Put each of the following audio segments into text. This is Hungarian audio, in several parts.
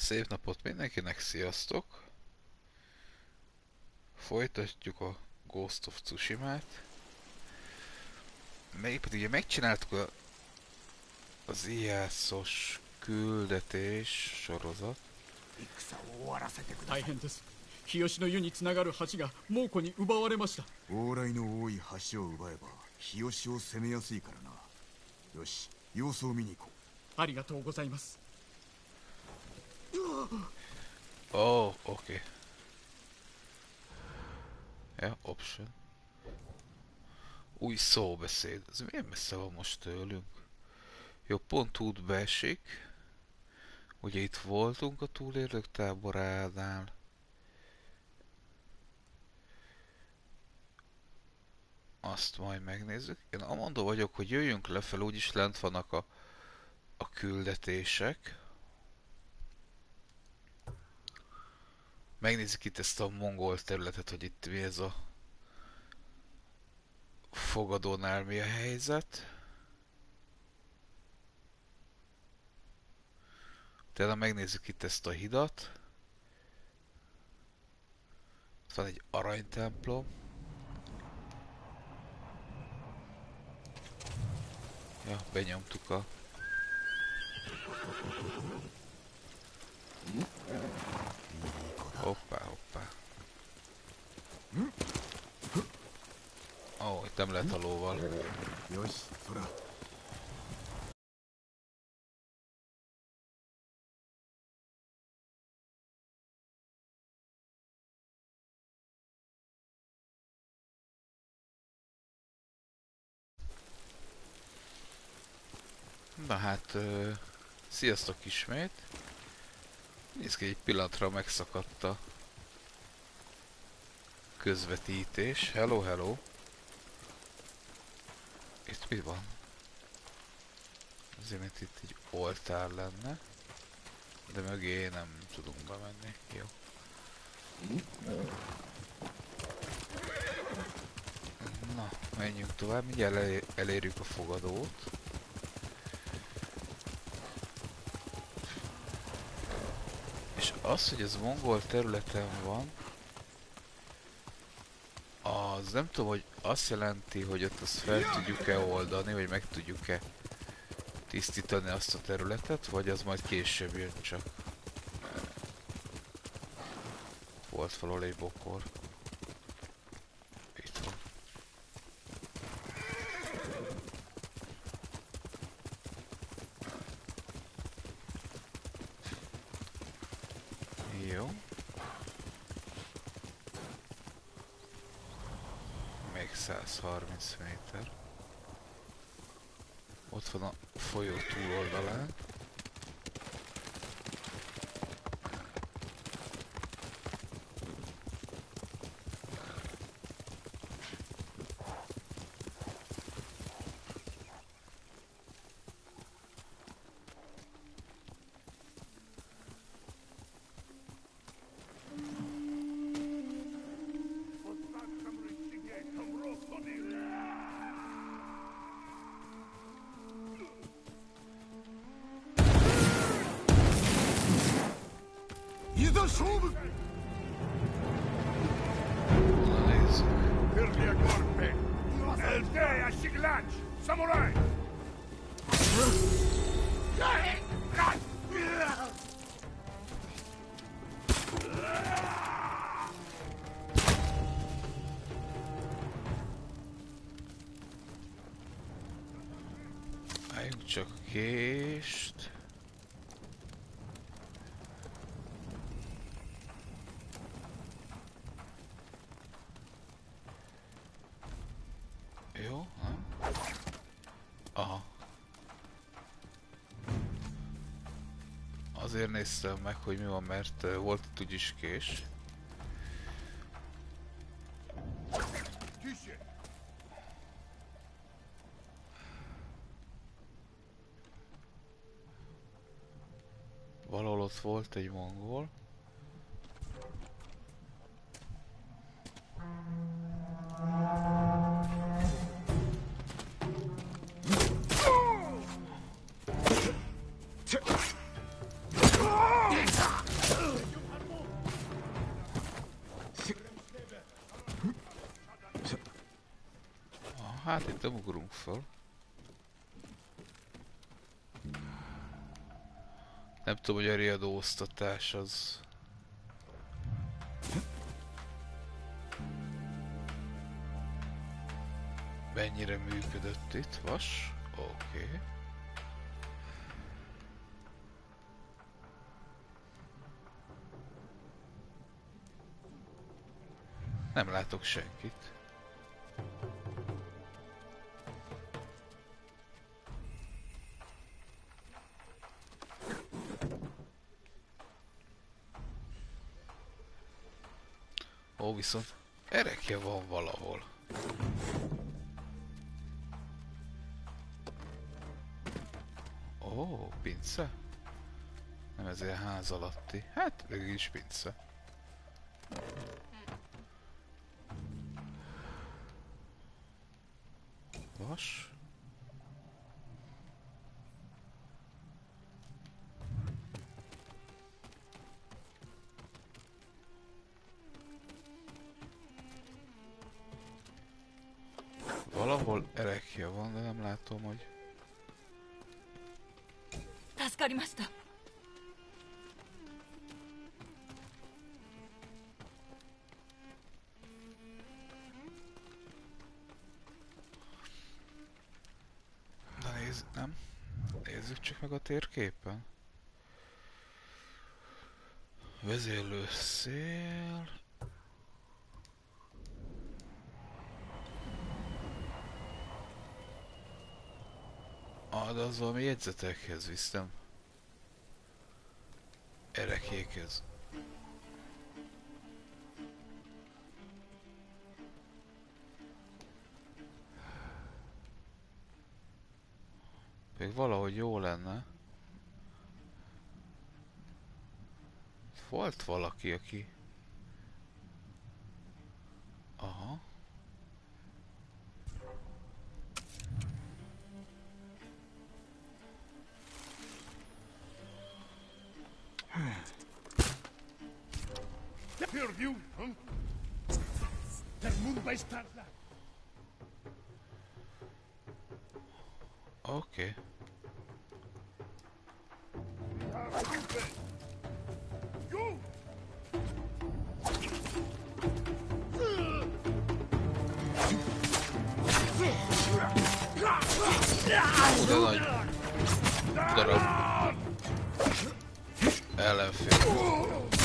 Szép napot mindenkinek, sziasztok! Folytatjuk a Ghost of Tsushima-t. Pedig ugye megcsináltuk az ijászos küldetés sorozat. 戦を終わらせてください。 大変です。日吉の湯につながる橋が猛虎に奪われました。 往来の多い橋を奪えば日吉を攻めやすいからな。よし、様子を見に行こありがとうございます。 Oh, oké. Ja, option. Új szóbeszéd. Ez milyen messze van most tőlünk? Jó, pont útba esik. Ugye itt voltunk a túlélők táboránál. Azt majd megnézzük. Én amondó vagyok, hogy jöjjünk lefel, úgyis lent vannak a küldetések. Megnézzük itt ezt a mongol területet, hogy itt mi ez a fogadónál mi a helyzet. Tehát megnézzük itt ezt a hidat. Itt van egy aranytemplom. Ja, benyomtuk a... Hoppá, hoppá. Ó, itt nem lehet a lóval. う。よし、そら。 Na hát, sziasztok ismét. Nézd ki, egy pillanatra megszakadt a közvetítés. Hello, hello. Itt mi van? Azért, mint itt egy oltár lenne. De mögé nem tudunk bemenni. Jó. Na, menjünk tovább. Mindjárt elérjük a fogadót. És az, hogy ez mongol területen van, az nem tudom, hogy azt jelenti, hogy ott azt fel tudjuk-e oldani, vagy meg tudjuk-e tisztítani azt a területet, vagy az majd később jön csak. Volt valahol egy bokor. Itt van. Jó. Még 130 méter. Ott van a folyó túloldalán. Na nézzük. Firlia corpe! Eltea siglanch! Samurai! Álljunk csak a kést. Jó, nem? Aha. Azért néztem meg, hogy mi van, mert volt itt úgyis kés. Tüsse! Valahol ott volt egy mongol. hát itt nem ugrunk föl. Nem tudom, hogy a riadóztatás az... mennyire működött itt, vas? Oké. Nem látok senkit. Ó, viszont erekje van valahol. Ó, pince? Nem ezért ház alatti. Hát, végül is pince. Vas? Valahol erekje van, de nem látom, hogy... 助かりました。 Na nézd, nem? Nézzük csak meg a térképen. Vezérlő szél... Ah, de az valami jegyzetekhez visz, nem? Erekékhez. Még valahogy jó lenne. Volt valaki, aki... Aha. Heard you, huh? Der Mund bei Starlight. Oké. You! De nagy darab ellenfél.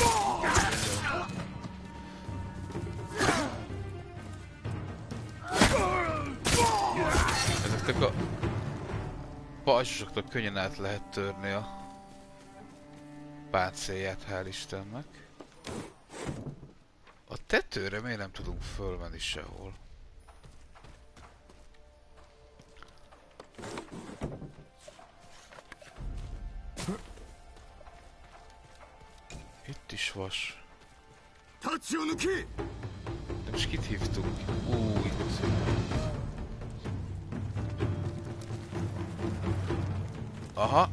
Ezeknek a pajzsosoknak könnyen át lehet törni a páncélját, hál' Istennek. A tetőre miért nem tudunk fölmenni sehol? Itt is vas. タチを抜け De most kit hívtunk? Itt. Aha.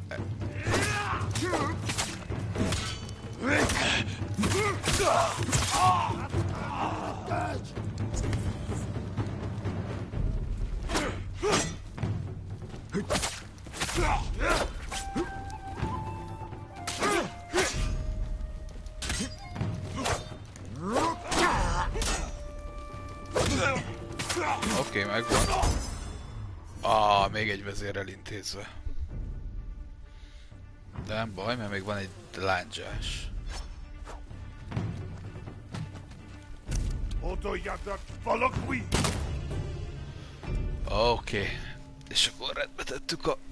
Oké, megvan. Még egy vezér elintézve. De nem baj, mert még van egy lándzsás. Otojadat valakui! Oké. És akkor rendbe tettük a...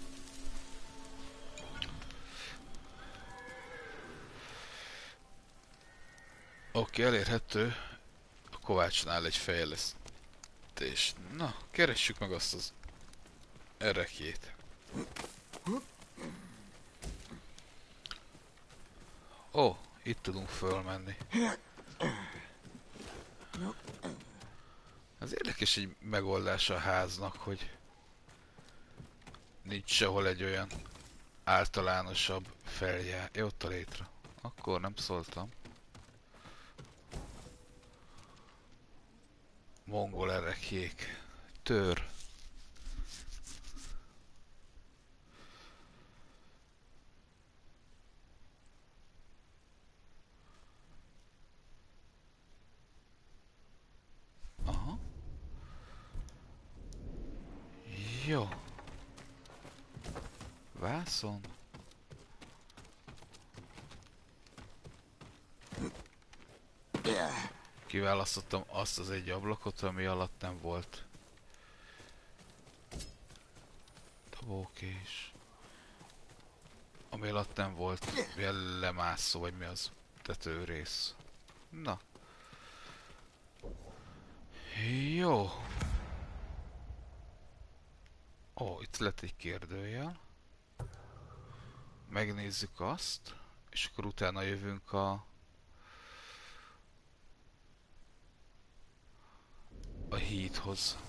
Oké, elérhető. A Kovácsnál egy fejlesztés. Na, keressük meg azt az erekjét. Ó, itt tudunk fölmenni. Az érdekes egy megoldás a háznak, hogy nincs sehol egy olyan általánosabb feljár. Jó, ott a létre. Akkor nem szóltam. Mongol erekjék. Tör. Vászon. Kiválasztottam azt az egy ablakot, ami alatt nem volt dobókés. Ami alatt nem volt lemászó, vagy mi az tetőrész. Na. Jó. Ó, itt lett egy kérdőjel. Megnézzük azt, és akkor utána jövünk a hídhoz.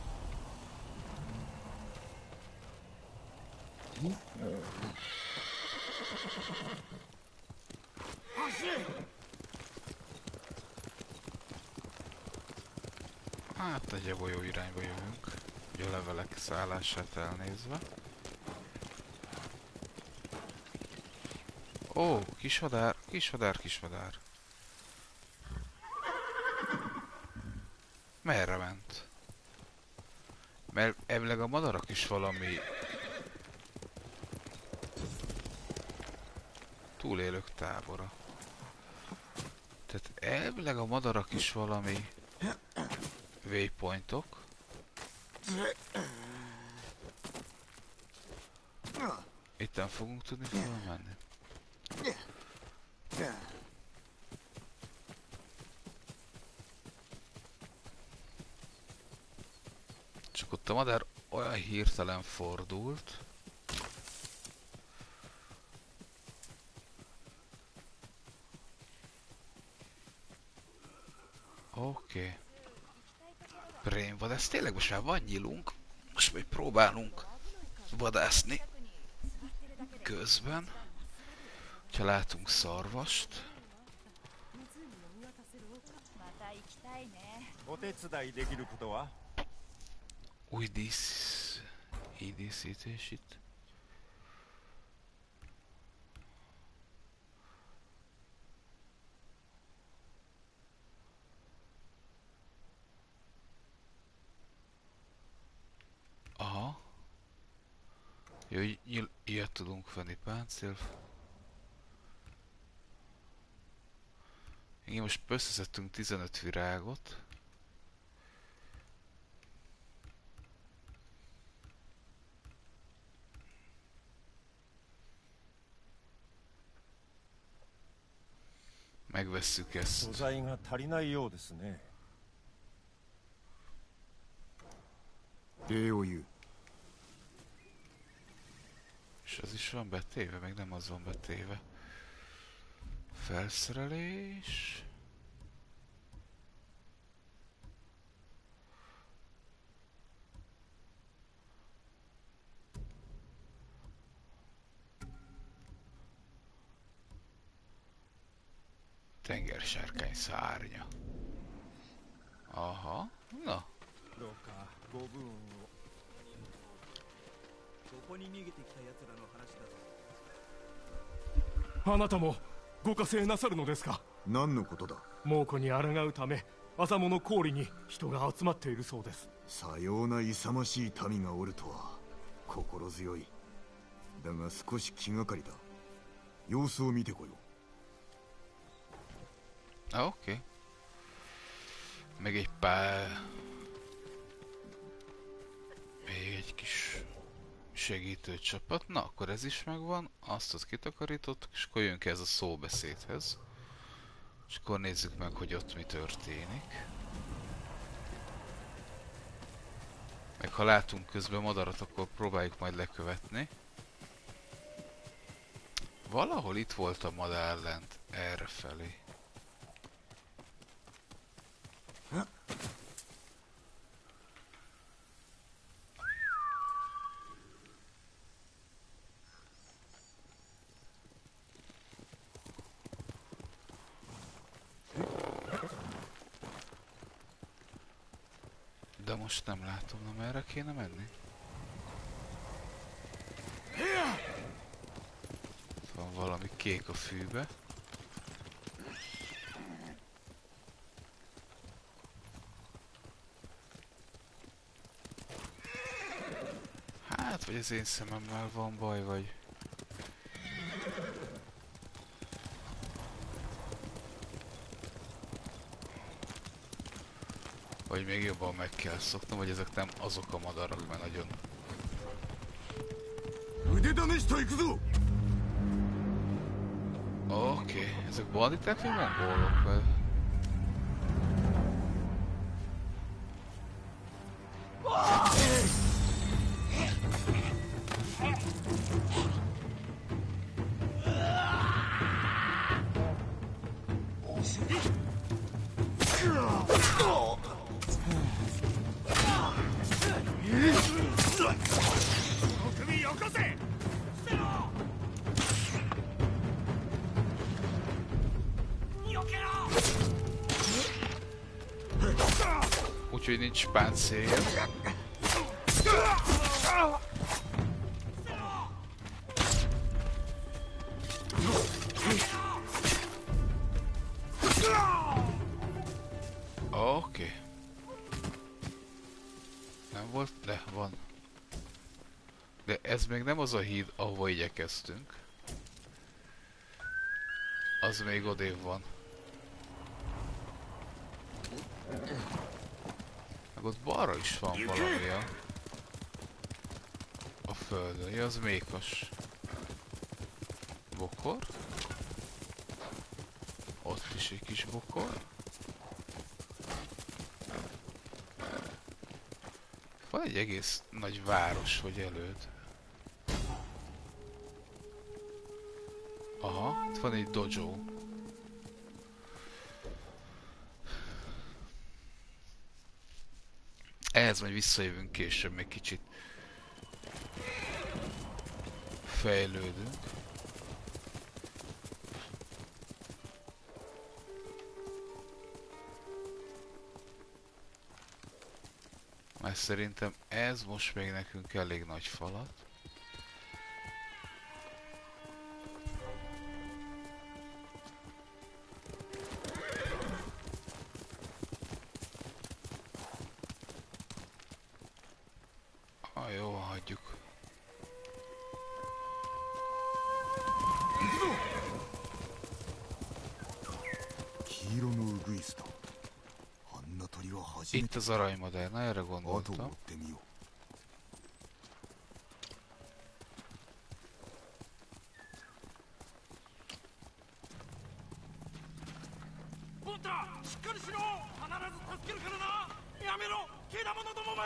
Hát nagyjából jó irányba jövünk, ugye a levelek szállását elnézve. Ó, kismadár, kismadár, kismadár. Merre ment? Mert elvileg a madarak is valami túlélők tábora. Tehát elvileg a madarak is valami waypointok. Itten fogunk tudni felmenni. Csak ott a madár olyan hirtelen fordult. Oké. Brainvad, ez tényleg most már van nyilunk. Most majd próbálunk vadászni közben. Ha látunk szarvast. お手伝いできることは Új díszítés itt. Aha. Jó, ilyet tudunk venni, páncél. Igen, most összeszedtünk 15 virágot. Megvesszük 素 ezt. 材が足りないようですね礼を言う。 És az is van betéve, meg nem az van betéve. Felszerelés. Tengersárkány szárnya. Aha, na. どうかご分をあなたもご加勢なさるのですか。 何のことだ。 猛虎に抗うためアザモの氷に人が集まっているそうです。 さような勇ましい民がおるとは心強い。だが少し気がかりだ。様子を見てこよう。 Ah, oké. Meg egy pár... Még egy kis segítő csapat. Na, akkor ez is megvan. Azt ott kitakarítottuk, és akkor jönk ez a szóbeszédhez. És akkor nézzük meg, hogy ott mi történik. Meg ha látunk közben madarat, akkor próbáljuk majd lekövetni. Valahol itt volt a madár lent, errefelé. De most nem látom, na merre kéne menni? Van valami kék a fűbe. Hát, vagy Vagy az én szememmel van baj, vagy... Vagy még jobban meg kell szoknom, vagy ezek nem azok a madarak, mert nagyon... 腕試しと行くぞ Oké, ezek banditák vagy mongolok? Vagy... Úgyhogy nincs páncélja. Oké. Nem volt? De van. De ez még nem az a híd, ahova igyekeztünk. Az még odébb van. Meg ott balra is van valami a földön. Ja, az mékas. Bokor. Ott is egy kis bokor. Van egy egész nagy város, vagy előtt. Aha, itt van egy dojo. Ehhez majd visszajövünk később, még kicsit fejlődünk. Mert szerintem ez most még nekünk elég nagy falat. Jó, hagyjuk. 黄色のウグイスだあんな鳥は初め Itt て az aranymadár, na erre 後を追 gondoltam. ってみようボンタしっかりしろ必ず助けるからなやめろケダモノども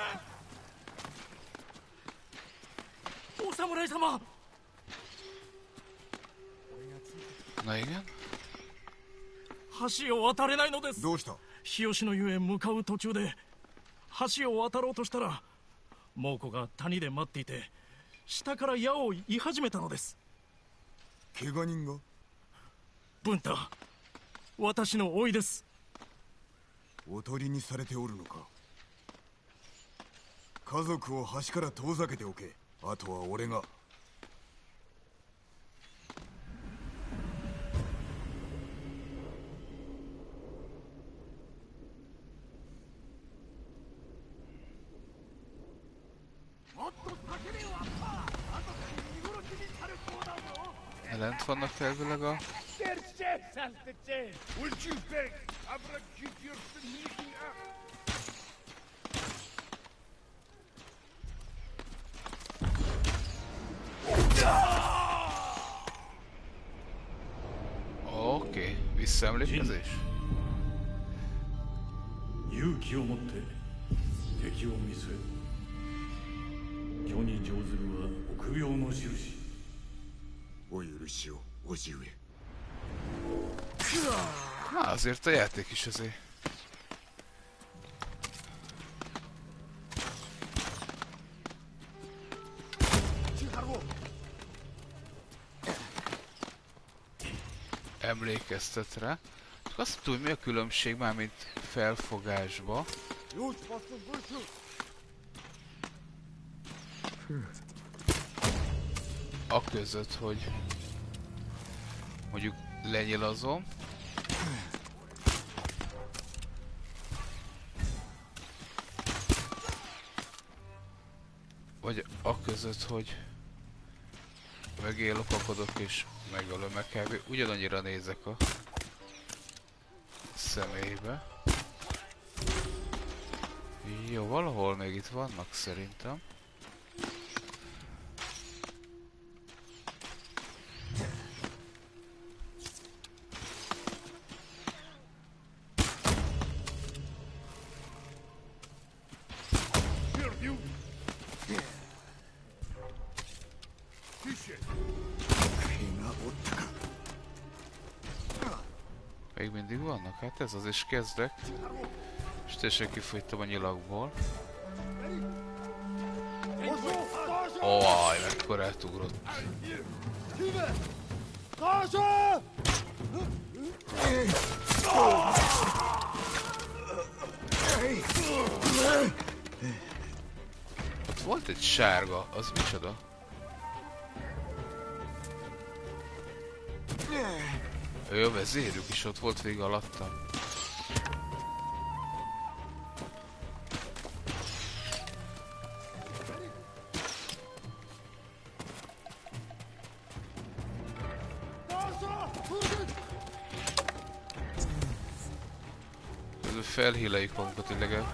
めお侍様 Na igen. 橋を渡れないのですどうした日吉の湯へ向かう途中で橋を渡ろうとしたら猛虎が谷で待っていて下から矢を射始めたのです怪我人がブンタ私の甥いですおとりにされておるのか家族を橋から遠ざけておけあとは俺が Lent vannak elvileg a... Oké, visszaemlékezés? 勇気を持って敵を見据える世に乗ずるは臆病の印お許しを叔父上 Na, azért a játék is azért. Emlékeztet rá. Csak azt tudom, hogy mi a különbség már, mint felfogásba. A között, hogy mondjuk lenyilazom. Vagy a között, hogy mögé lopakodok és megölöm, meg kb. Ugyanannyira nézek a személybe. Jó, valahol még itt vannak szerintem. Még mindig vannak? Hát ez az is kezdek. És teljesen kifogytam a nyilakból. Óaj, mekkora átugrott. Ott volt egy sárga, az micsoda? Ő a vezérük is ott volt végig alattam. Közben felhíleljük magunkat, hogy legalább.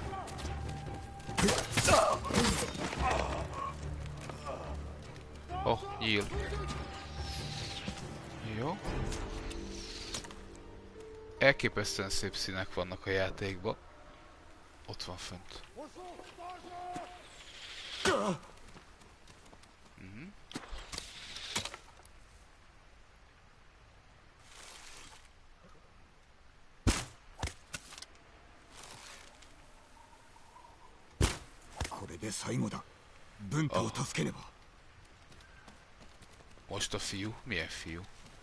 Oh, nyíl. Jó. Elképesztően szép színek vannak a játékban. Ott van fönt. Most a fiú? Milyen fiú?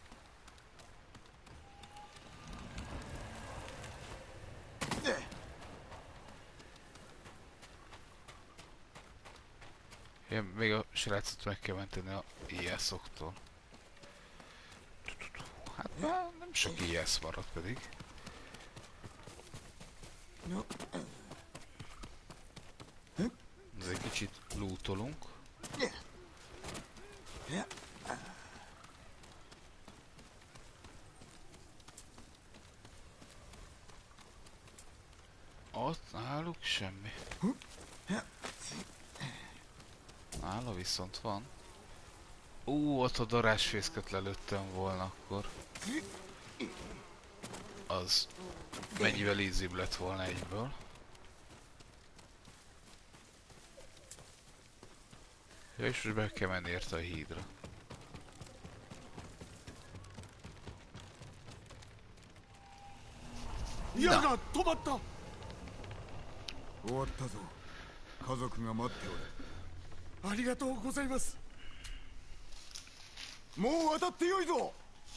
Én még a srácot meg kell menteni a IS-októl. Hát már nem sok IS maradt pedig. Ez egy kicsit lootolunk. Ott náluk semmi. Nála viszont van. Ott a darásfészket lelőttem volna akkor. Az mennyivel easybb lett volna egyből. Ja, és most be kell menni érte a hídra. Na. 終わったぞ。家族が待っておる。 ありがとうございます。 もう渡ってよいぞ。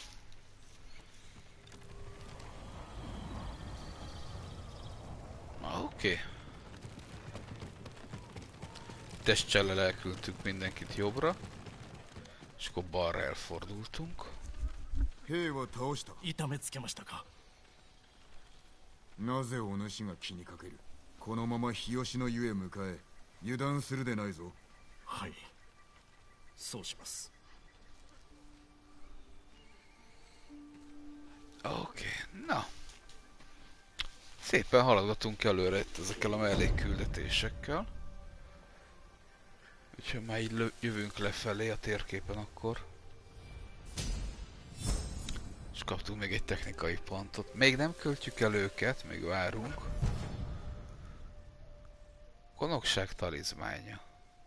Oké. Testcsellel elküldtük mindenkit jobbra. És akkor balra elfordultunk. 兵は倒した。 痛めつけましたか。 なぜお主が気にかける。このまま日吉の湯へ向かえ。油断するでないぞ。 はい、そうします。 Oké, na. Szépen haladgatunk előre itt ezekkel a mellékküldetésekkel. Úgyhogy már így jövünk lefelé a térképen akkor. És kaptunk még egy technikai pontot. Még nem költjük el őket, még várunk. Konokság talizmánya.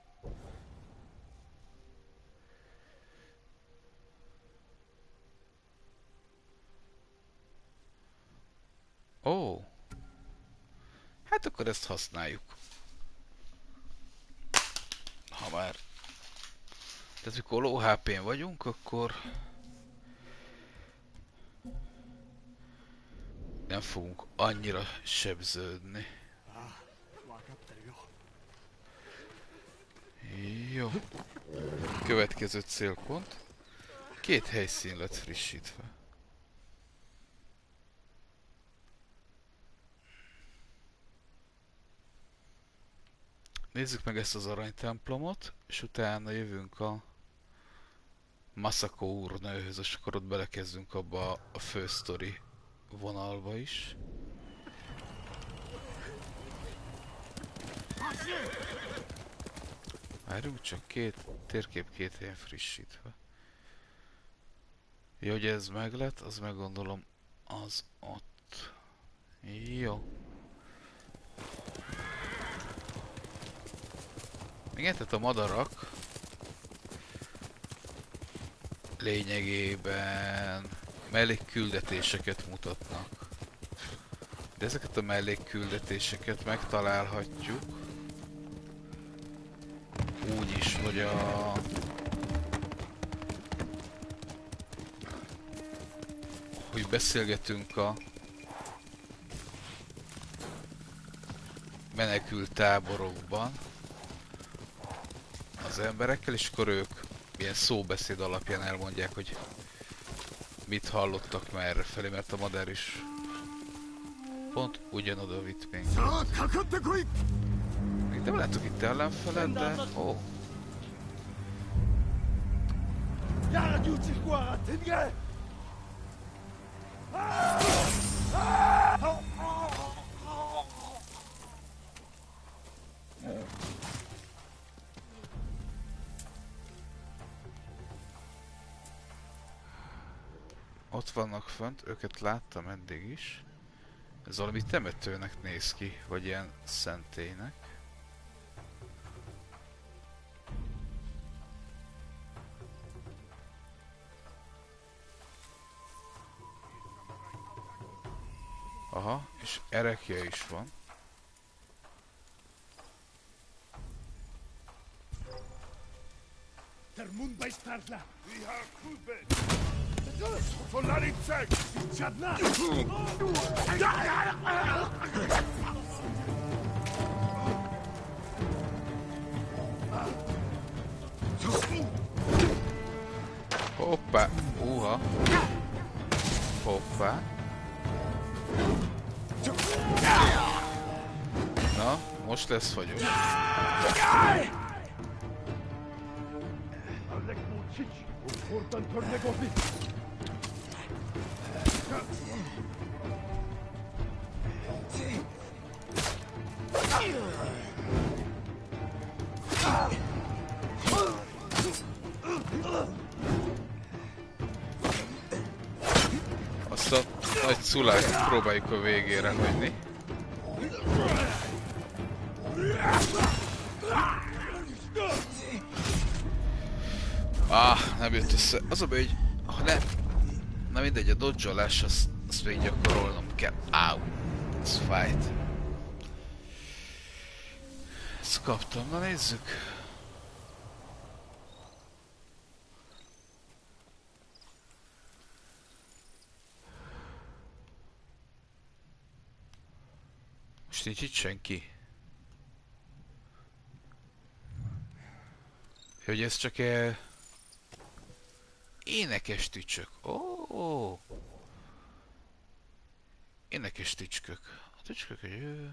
Ó. Hát akkor ezt használjuk. Ha már... Tehát mikor low HP-n vagyunk, akkor... nem fogunk annyira sebződni. Jó. Következő célpont. 2 helyszín lett frissítve. Nézzük meg ezt az aranytemplomot, és utána jövünk a Masako úrnőhöz, és akkor ott belekezdünk abba a fő sztori vonalba is. Várjunk csak, térkép két helyen frissítve. Jó, hogy ez meg lett, az meggondolom, az ott. Jó. Igen, tehát a madarak lényegében mellékküldetéseket mutatnak. De ezeket a mellékküldetéseket megtalálhatjuk úgy is, hogy hogy beszélgetünk a menekült táborokban az emberekkel, és akkor ők ilyen szóbeszéd alapján elmondják, hogy mit hallottak merre felé, mert a madár is pont ugyanoda vitt minket. Még nem látok itt ellenfelet, de... Ó. Ott vannak fönt, őket láttam eddig is. Ez valami temetőnek néz ki, vagy ilyen szentélynek. Aha, és erekje is van. Der Mund bei Startla. Follaricek! Żadna! Hoppá! Hoppá! Na, most lesz fagyos. Azt a nagy szulát próbáljuk a végére hagyni. Nem jött össze. Az a baj, hogy ha nem... Na mindegy, a dodge-olás azt még gyakorolnom kell. Áú! Ez fájt. Ezt kaptam, na nézzük. Most nincs itt senki. Hogy ez csak énekes tücsök. Ó! Énekes tücskök. A tücskök egy...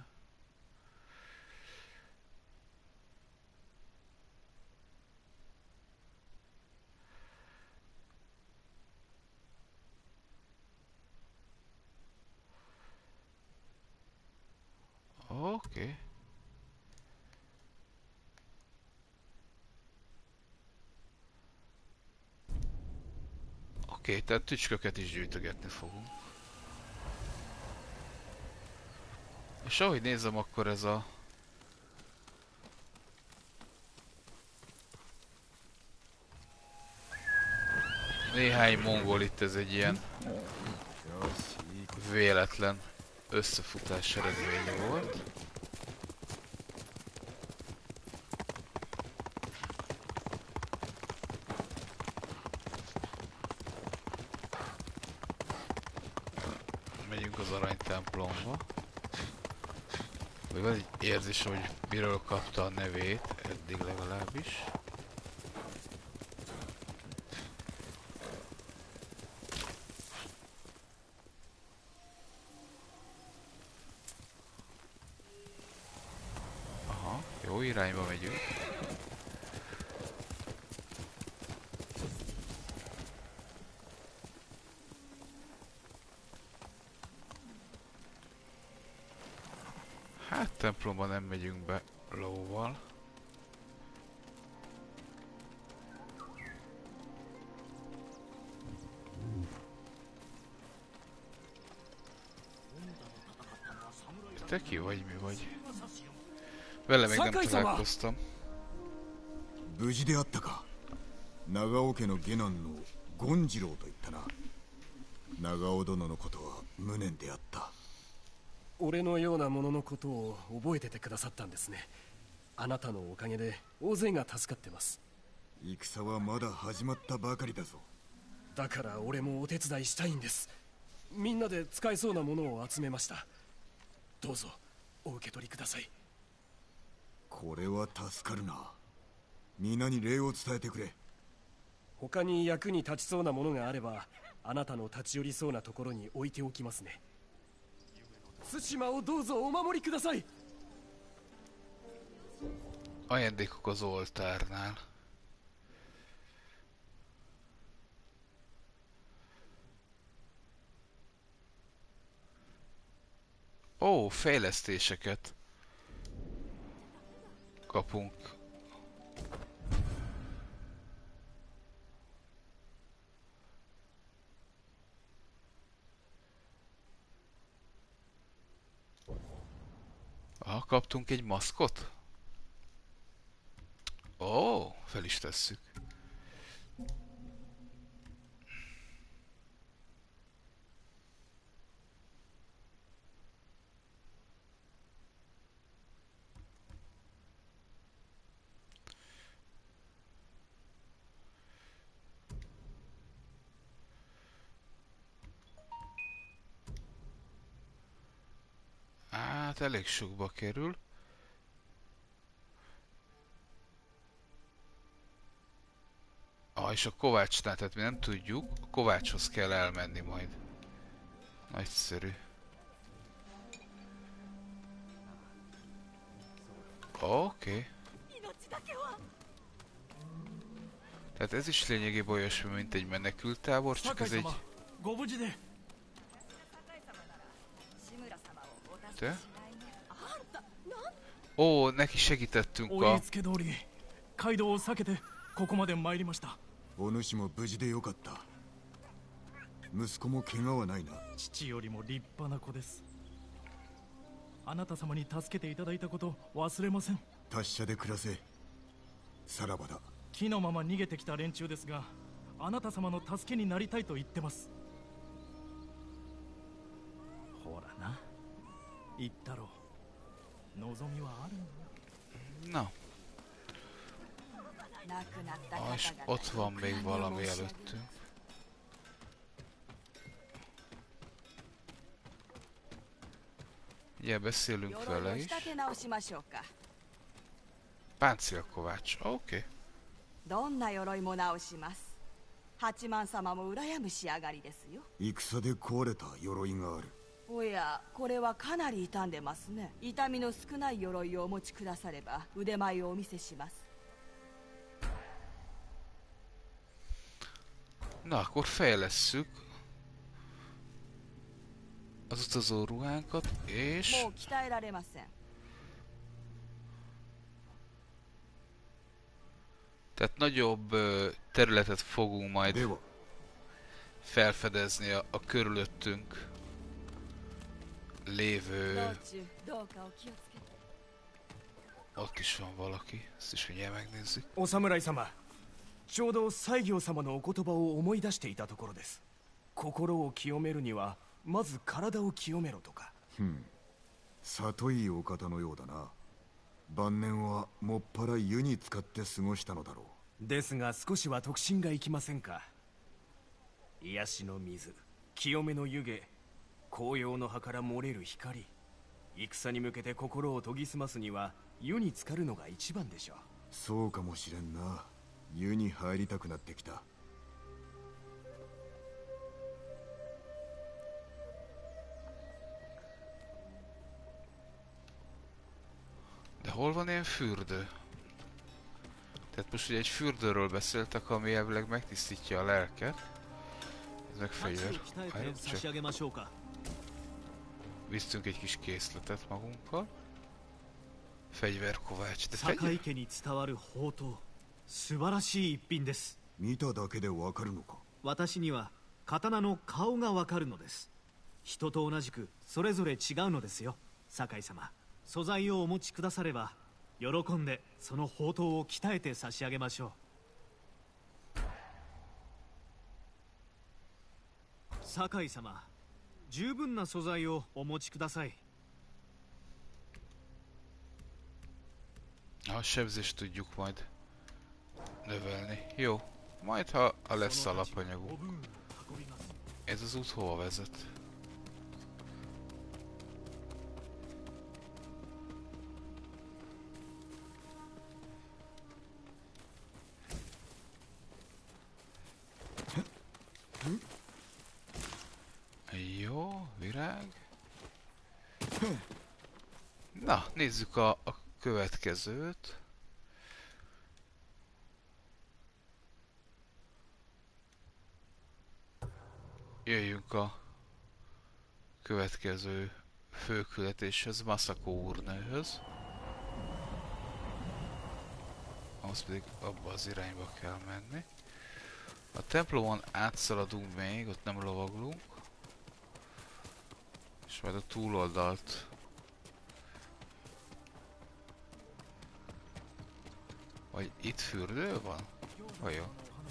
Oké. Oké, tehát tücsköket is gyűjtögetni fogunk. És ahogy nézem, akkor ez a... Néhány mongol itt, ez egy ilyen... véletlen összefutás eredménye volt. Megyünk az aranytemplomba. Vagy van egy érzésem, hogy miről kapta a nevét, eddig legalábbis. irányba megyünk. Hát templomban nem megyünk be lóval. Te ki vagy, mi vagy? Vele még nem találkoztam. 無事であったか。長尾家の下男の権次郎と言ったな。長尾殿のことは無念であった。 俺のようなもののことを覚えててくださったんですね。あなたのおかげで大勢が助かってます。 戦はまだ始まったばかりだぞ。 だから俺もお手伝いしたいんです。みんなで使えそうなものを集めました。どうぞお受け取りください。 これは助かるな。皆に礼を伝えてくれ。 他に役に立ちそうなものがあれば、あなたの立ち寄りそうなところに置いておきますね。対馬をどうぞお守りください。 Ajándékok az oltárnál. Ó, fejlesztéseket kapunk. Ah, kaptunk egy maszkot? Ó, fel is tesszük. Hát elég sokba kerül. És a kovácsnál, tehát mi nem tudjuk, a kovácshoz kell elmenni majd. Nagyszerű. Oké. Tehát ez is lényegében olyasmi, mint egy menekülttábor, csak ez egy... Te? Ó, neki segítettünk a... 街道を避けてここまで参りました。 お主も無事でよかった。息子も怪我はないな。 父よりも立派な子です。あなた様に助けていただいたこと忘れません。 達者で暮らせ。さらばだ。 木のまま逃げてきた連中ですが、あなた様の助けになりたいと言ってます。ほらな、言ったろう。望みはあるんだ。 Na. És ott van még valami előttünk. Ugye beszélünk vele is. Páncélkovács, oké. どんな鎧も直します。八幡様も羨む仕上がりですよ。 戦で壊れた鎧がある。 おや、これはかなり傷んでますね。痛みの少ない鎧をお持ちくだされば腕前をお見せします。 Na, akkor fejlesszük az utazó ruhánkat, és... Tehát nagyobb területet fogunk majd felfedezni a körülöttünk lévő... Ott is van valaki, ezt is mindjárt megnézzük. お侍様、ちょうど西行様のお言葉を思い出していたところです。心を清めるにはまず体を清めろとか。 里いいお方のようだな。晩年はもっぱら湯に浸かって過ごしたのだろう。 ですが少しは特進がいきませんか。癒しの水、清めの湯気、紅葉の葉から漏れる光。戦に向けて心を研ぎ澄ますには湯に浸かるのが一番でしょう。 そうかもしれんな。湯に入りたくなってきた。 で hol van ilyen fürdő? Tehát most ugye egy fürdőről beszéltek, ami elvileg megtisztítja a lelket. Ez meg fegyver. Csak visztünk egy kis készletet magunkkal. Fegyverkovács. De fegyver... 家に伝わる宝刀、素晴らしい一品です。 見ただけでわかるのか。 私には刀の顔がわかるのです。人と同じくそれぞれ違うのですよ、酒井様。素材をお持ちくだされば喜んでその宝刀を鍛えて差し上げましょう。酒井様、十分な素材をお持ちください。 A sebzést tudjuk majd növelni. Jó, majd ha lesz alapanyagunk. Ez az út hova vezet? Jó, virág. Na, nézzük a következőt. Jöjjünk a következő főküldetéshez, Masako úrnőhöz. Ahhoz pedig abba az irányba kell menni. A templomon átszaladunk még, ott nem lovaglunk. És majd a túloldalt vagy itt fürdő van? Vajon?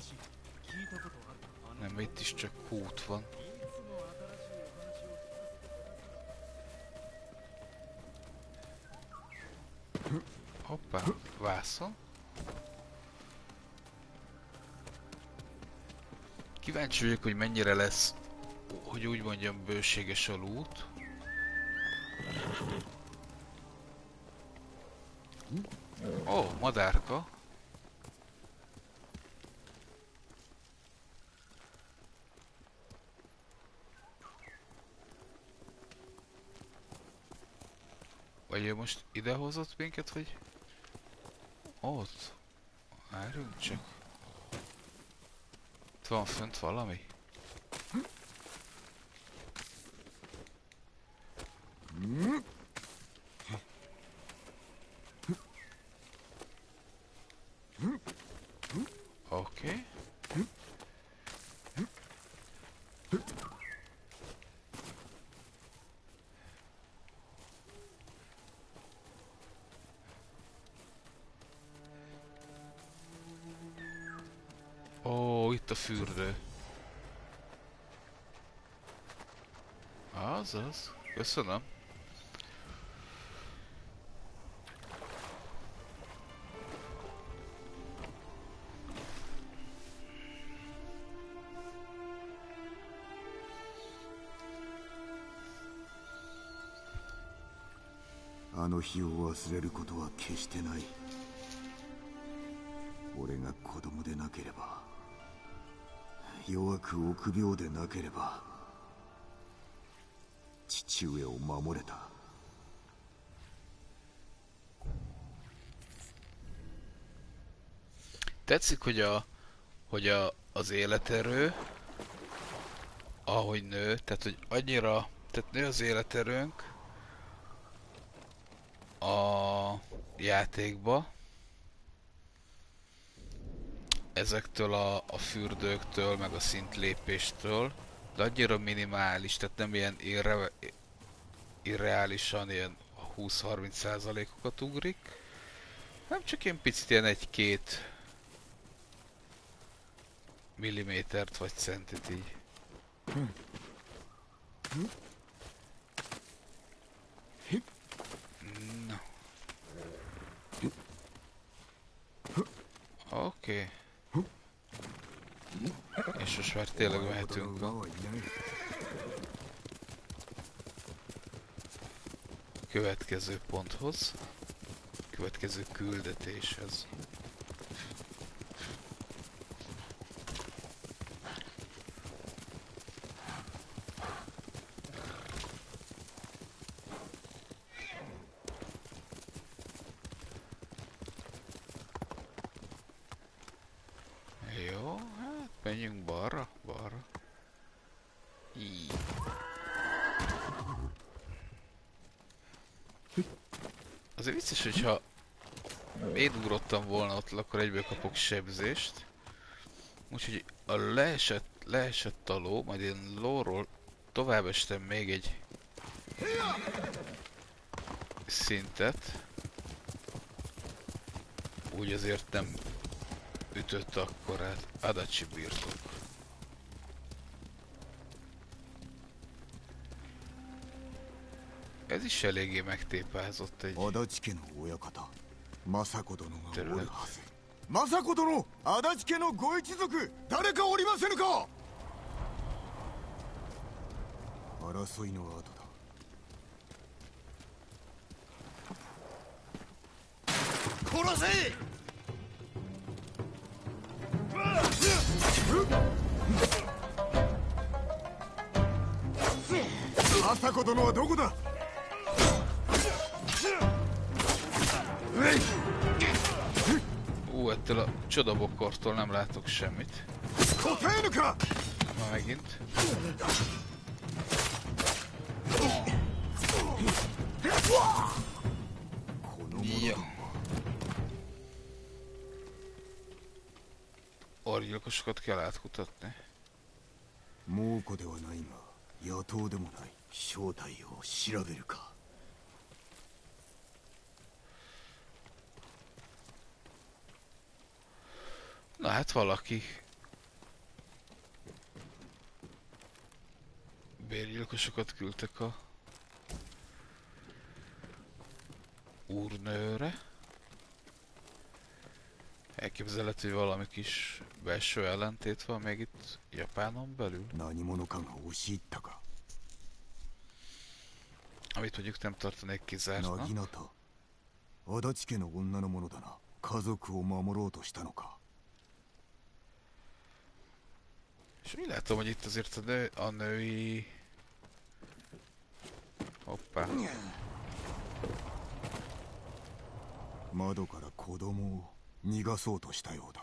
Nem, itt is csak kút van. Hoppá, vászon. Kíváncsi vagyok, hogy mennyire lesz, hogy úgy mondjam, bőséges a loot. Ó, madárka. Vagy ő most idehozott minket, vagy ott? Várjunk csak. Itt van fönt valami? Oké. Ó, itt a fürdő. Azaz. Köszönöm. A あの日を忘れることは決してない。俺が子供でなければ、弱く臆病でなければ、父上を守れた。 Tetszik, hogy az életerő, ahogy nő, tehát hogy annyira, tehát nő az életerőnk a játékba, ezektől a fürdőktől, meg a szintlépéstől, de annyira minimális, tehát nem ilyen irreálisan ilyen 20-30%-okat ugrik, nem csak ilyen picit, ilyen 1-2 millimétert vagy centit így. Na. Oké. És most már tényleg mehetünk a következő ponthoz, következő küldetéshez. Menjünk balra, balra. Így. Azért vicces, hogyha én ugrottam volna ott, akkor egyből kapok sebzést. Úgyhogy a leesett a ló, majd én lóról tovább estem még egy szintet. Úgy azért nem ütött akkor át Adachi birtok. Ez is eléggé megtépázott egy 足立家の親方政子殿がおる terület. はず。政子殿、足立家のご一族誰かおりませぬか。争いの後だ。殺せ。政子殿はどこだ。 Ettől a csodabokkortól nem látok semmit. Ma megint. Ja. Orgyilkosokat kell átkutatni. 猛虎ではないが野党でもない。正体を調べるか。 Na hát valaki bérgyilkosokat küldtek a úrnőre. Elképzelhető, hogy valami kis belső ellentét van még itt Japánon belül. Amit mondjuk nem tartanék kizártnak. 足立家の女のものだな。家族を守ろうとしたのか。 És úgy látom, hogy itt azért a női... Hoppá. 窓から子供を逃がそうとしたようだ。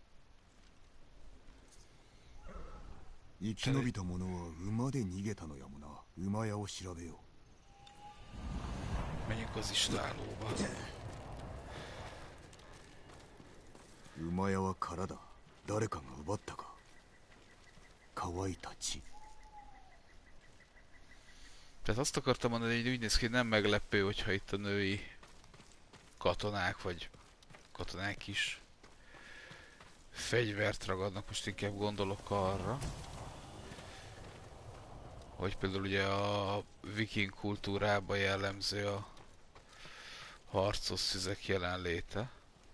生き延びた者は馬で逃げたのやもな。馬屋を調べよう。 Menjünk az istálóba. 馬屋は空だ。誰かが奪ったか。乾いた血。 Tehát azt akartam mondani, hogy úgy néz ki, nem meglepő, hogyha itt a női katonák, vagy katonák is fegyvert ragadnak. Most inkább gondolok arra, hogy például ugye a viking kultúrában jellemző a harcos szüzek jelenléte.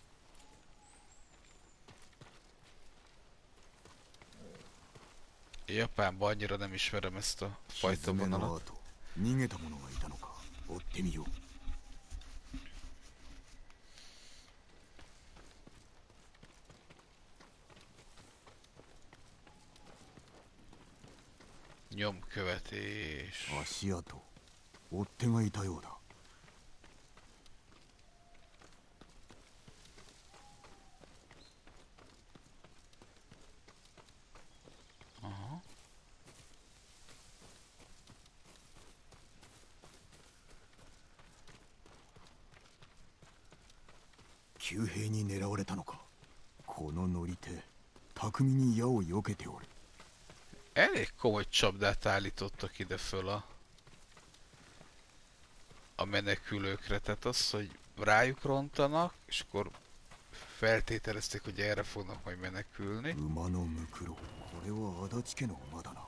Japánban annyira nem ismerem ezt a fajta vonalat. 逃げた者がいたのか。追ってみよう。 Nyomkövetés. 足跡。追っ手がいたようだ。 Aha. 急兵に狙われたのか。この乗り手、巧みに矢を避けておる。 Elég komoly csapdát állítottak ide föl a menekülőkre, tehát az, hogy rájuk rontanak, és akkor feltételezték, hogy erre fognak majd menekülni. 馬のムクロ、これは足立家の馬だな。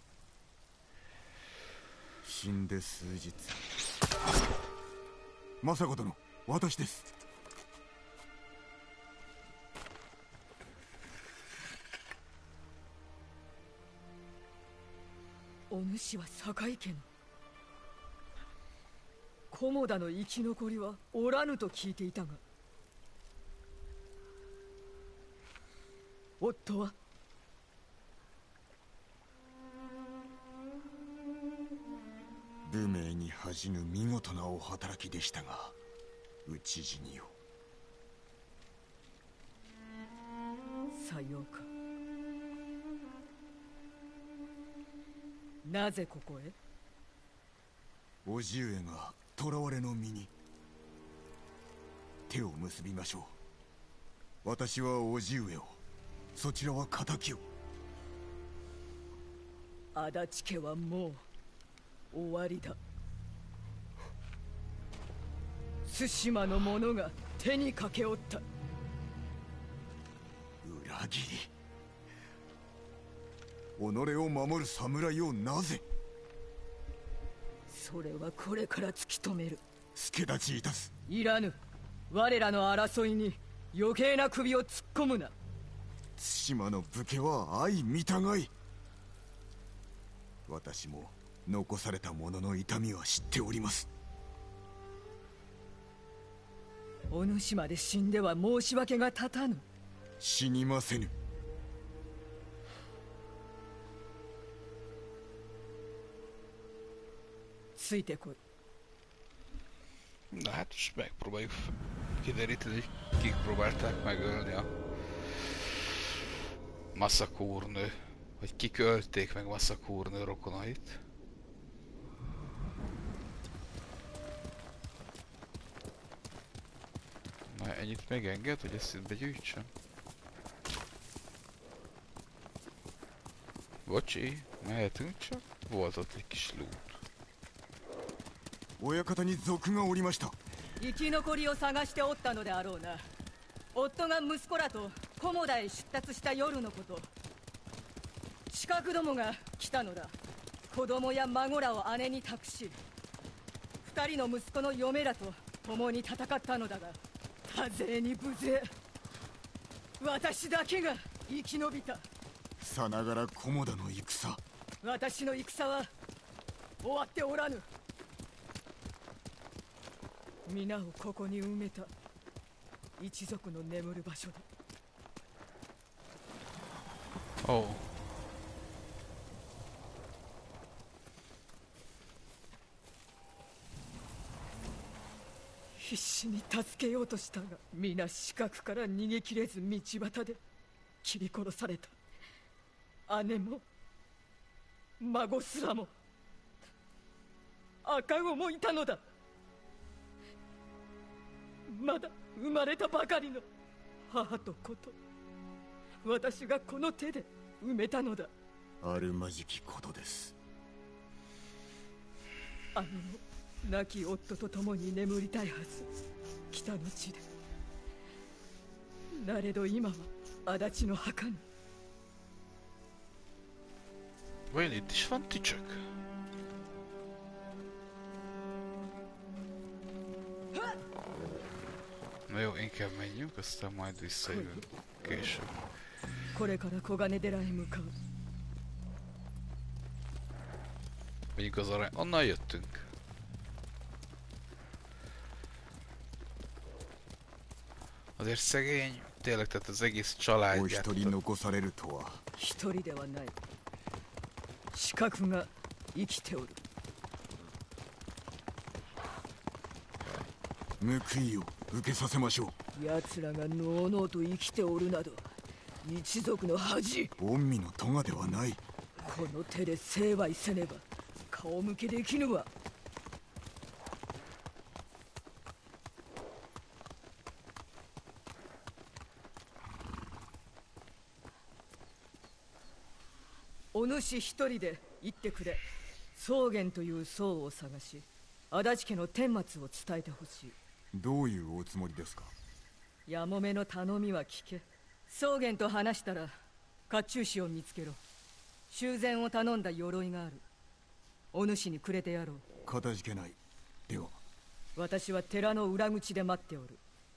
死んで数日。政子殿、私です。 お主は堺家の菰田の生き残りはおらぬと聞いていたが、夫は武名に恥じぬ見事なお働きでしたが、討ち死にを。 さようか。 なぜここへ？ 叔父上が囚われの身に。手を結びましょう。私は叔父上を、そちらは敵を。 足立家はもう終わりだ。対馬の者が手にかけおった。 裏切り。己を守る侍をなぜ？ それはこれから突き止める。 助太刀いたす。 いらぬ。我らの争いに余計な首を突っ込むな。 対馬の武家は相見たがい。私も残された者の痛みは知っております。 お主まで死んでは申し訳が立たぬ。 死にませぬ。 ついてこい。 Na hát, és megpróbáljuk kideríteni, hogy kik próbálták megölni a Masakúrnő, vagy kik ölték meg Masakúrnő rokonait. Na, ennyit még enged, hogy ezt itt begyűjtsem? Bocsi, mehetünk csak? Volt ott egy kis loot. 親方に賊がおりました。 生き残りを探しておったのであろうな。夫が息子らと菰田へ出立した夜のこと。近くどもが来たのだ。子供や孫らを姉に託し、二人の息子の嫁らと共に戦ったのだが、多勢に無勢。私だけが生き延びた。 さながら菰田の戦。 私の戦は終わっておらぬ。皆をここに埋めた一族の眠る場所だ。 おう。 必死に助けようとしたが、皆死角から逃げきれず道端で切り殺された。姉も孫すらも、赤子もいたのだ。まだ生まれたばかりの母と子と、私がこの手で埋めたのだ。 あるまじきことです。 姉も亡き夫と共に眠りたいはず、北の地で。なれど今は足立の墓に。 Vajon itt is van tücsök? Na jó, inkább menjünk, aztán majd visszajövünk később. これから小金寺へ向かう。 Mondjuk az arany... Onnan jöttünk. Azért szegény, tényleg, tehát az egész お családját... 一人残されるとは。 一人ではない。死角が生きておる。 報いを受けさせましょう。 奴らがのうのうと生きておるなど、一族の恥。 御身の咎ではない。 この手で成敗せねば顔向けできぬわ。お主一人で行ってくれ。草原という僧を探し、足立家の顛末を伝えてほしい。 どういうおつもりですか。 やもめの頼みは聞け。草原と話したら甲冑師を見つけろ。修繕を頼んだ鎧がある。お主にくれてやろう。 かたじけない。では私は寺の裏口で待っておる。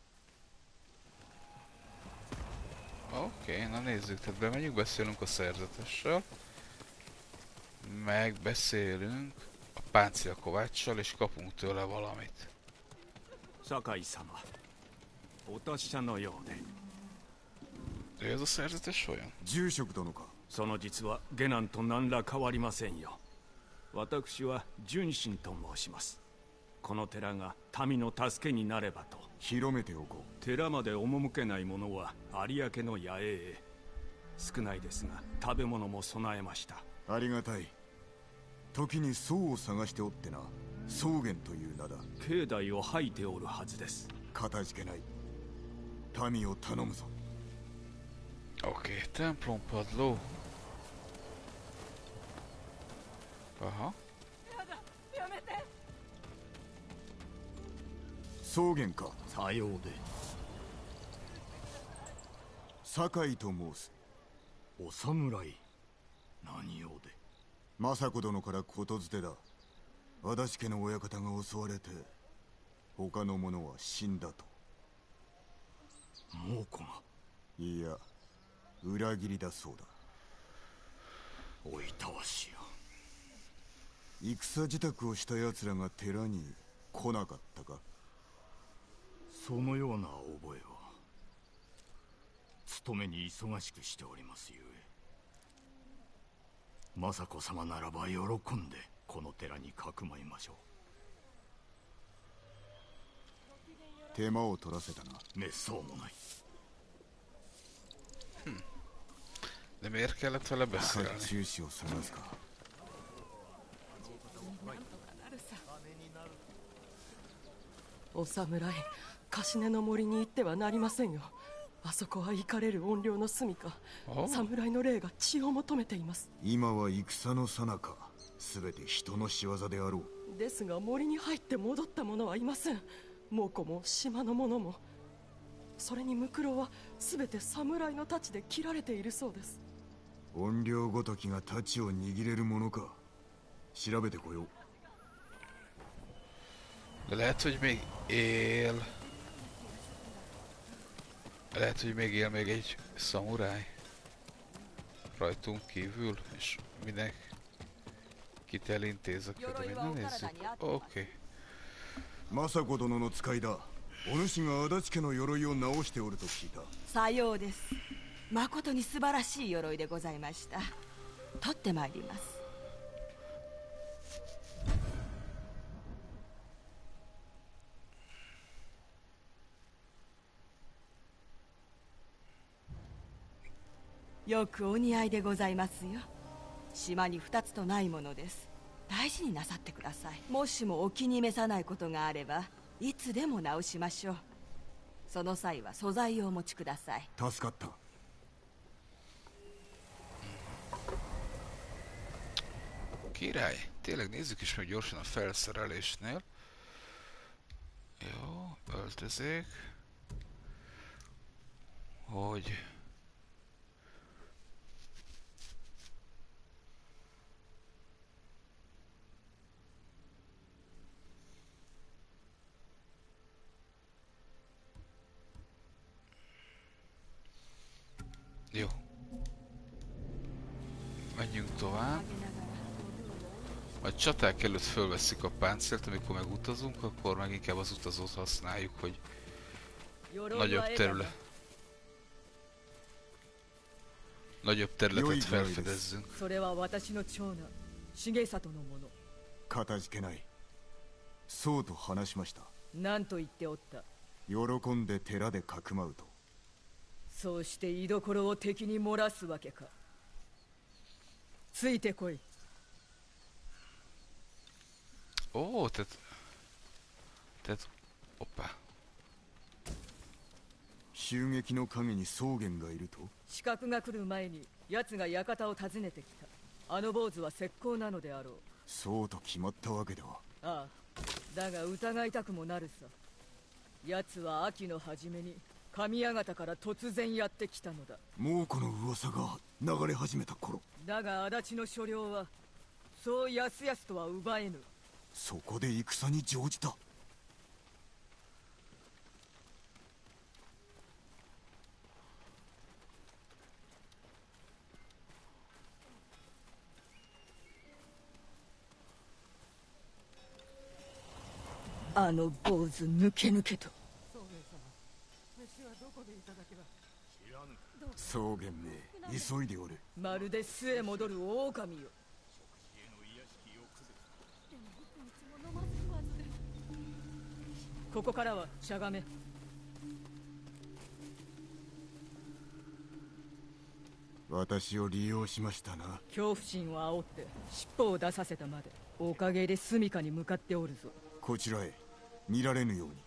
Oké, na nézzük, tehát bemegyünk, beszélünk a szerzetessel. Megbeszélünk a páncélkovácssal, és kapunk tőle valamit. 酒井様、お達者のようで。 Ő ez a szerzetes olyan? 住職殿か。 その実は下男と何ら変わりませんよ。私は純真と申します。この寺が民の助けになればと。 広めておこう。 寺まで赴けない者は有明の野営へ。少ないですが食べ物も備えました。 ありがたい。 時に僧を探しておってな。草原という名だ。 境内を吐いておるはずです。 かたじけない。民を頼むぞ。 Oké, templompadló. Aha. 草原か。 さようで。 酒井と申す。 お侍。何用で。 政子殿からことづてだ。足立家の親方が襲われて他の者は死んだと。 猛虎が。 いや、裏切りだそうだ。 おいたわしや。 戦支度をした奴らが寺に来なかったか。 そのような覚えは。勤めに忙しくしておりますゆえ。政子様ならば喜んでこの寺にかくまいましょう。手間を取らせたな。 めっそうもない。 De miért kellett vele beszélni? 中止を探すか。 お侍、カシネの森に行ってはなりませんよ。あそこは怒かれる怨霊の住処。侍の霊が血を求めています。 今は戦の最中。全て人の仕業であろう。 ですが森に入って戻った者はいません。猛虎も島の者も。それにムクロは全て侍の太刀で切られているそうです。 怨霊ごときが太刀を握れるものか。調べてこよう。 De lehet, hogy még él. Lehet, hogy még él még egy szamuráj rajtunk kívül, és mindenkit elintéz a köteményt. Na nézzük. Oké. 政子殿の使いだ。お主が足立家の鎧を直しておると聞いた。 さようです。誠に素晴らしい鎧でございました。取ってまいります。よくお似合いでございますよ。島に2つとないものです。大事になさってください。もしもお気に召さないことがあればいつでも直しましょう。その際は素材をお持ちください。 助かった。 Király, tényleg nézzük is meg gyorsan a felszerelésnél. Jó, öltözék. Hogy... Jó. Menjünk tovább. Majd csaták előtt fölveszik a páncélt, amikor megutazunk, akkor meg inkább az utazót használjuk, hogy nagyobb területet felfedezzünk. それは私の長男、重里のもの。 かたじけない。そうと話しました。 何と言っておった。 喜んで寺でかくまうと。 そうして居所を敵に漏らすわけか。ついてこい。 Ó, hoppá. 襲撃の陰に草原がいると。 刺客が来る前に奴が館を訪ねてきた。あの坊主は石膏なのであろう。 そうと決まったわけでは。 ああ、だが疑いたくもなるさ。奴は秋の初めに神谷方から突然やってきたのだ。 猛虎の噂が流れ始めた頃。 だが足立の所領はそうやすやすとは奪えぬ。 そこで戦に乗じた。 あの坊主抜け抜けと。 草原め、急いでおる。 まるで巣へ戻る狼よ。 ここからはしゃがめ。 私を利用しましたな。 恐怖心を煽って尻尾を出させたまでおかげで住処に向かっておるぞ。 こちらへ見られぬように。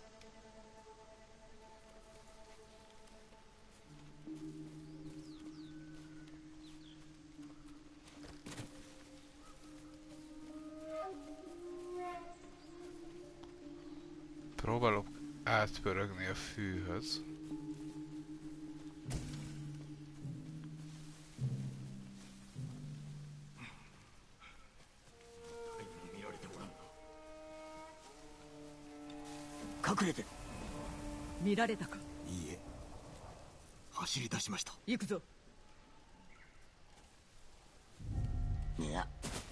Próbálok átpörögni a fűhöz. Kakurete. 見られたか。 いいえ、走り出しました。 行くぞ。 いや、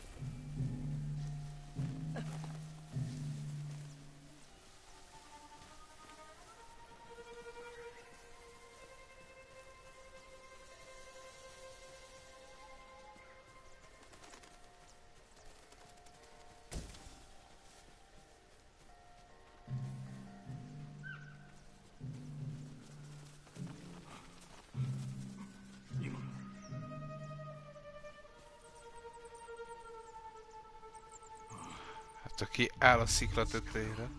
Hát aki áll a szikla tetejére,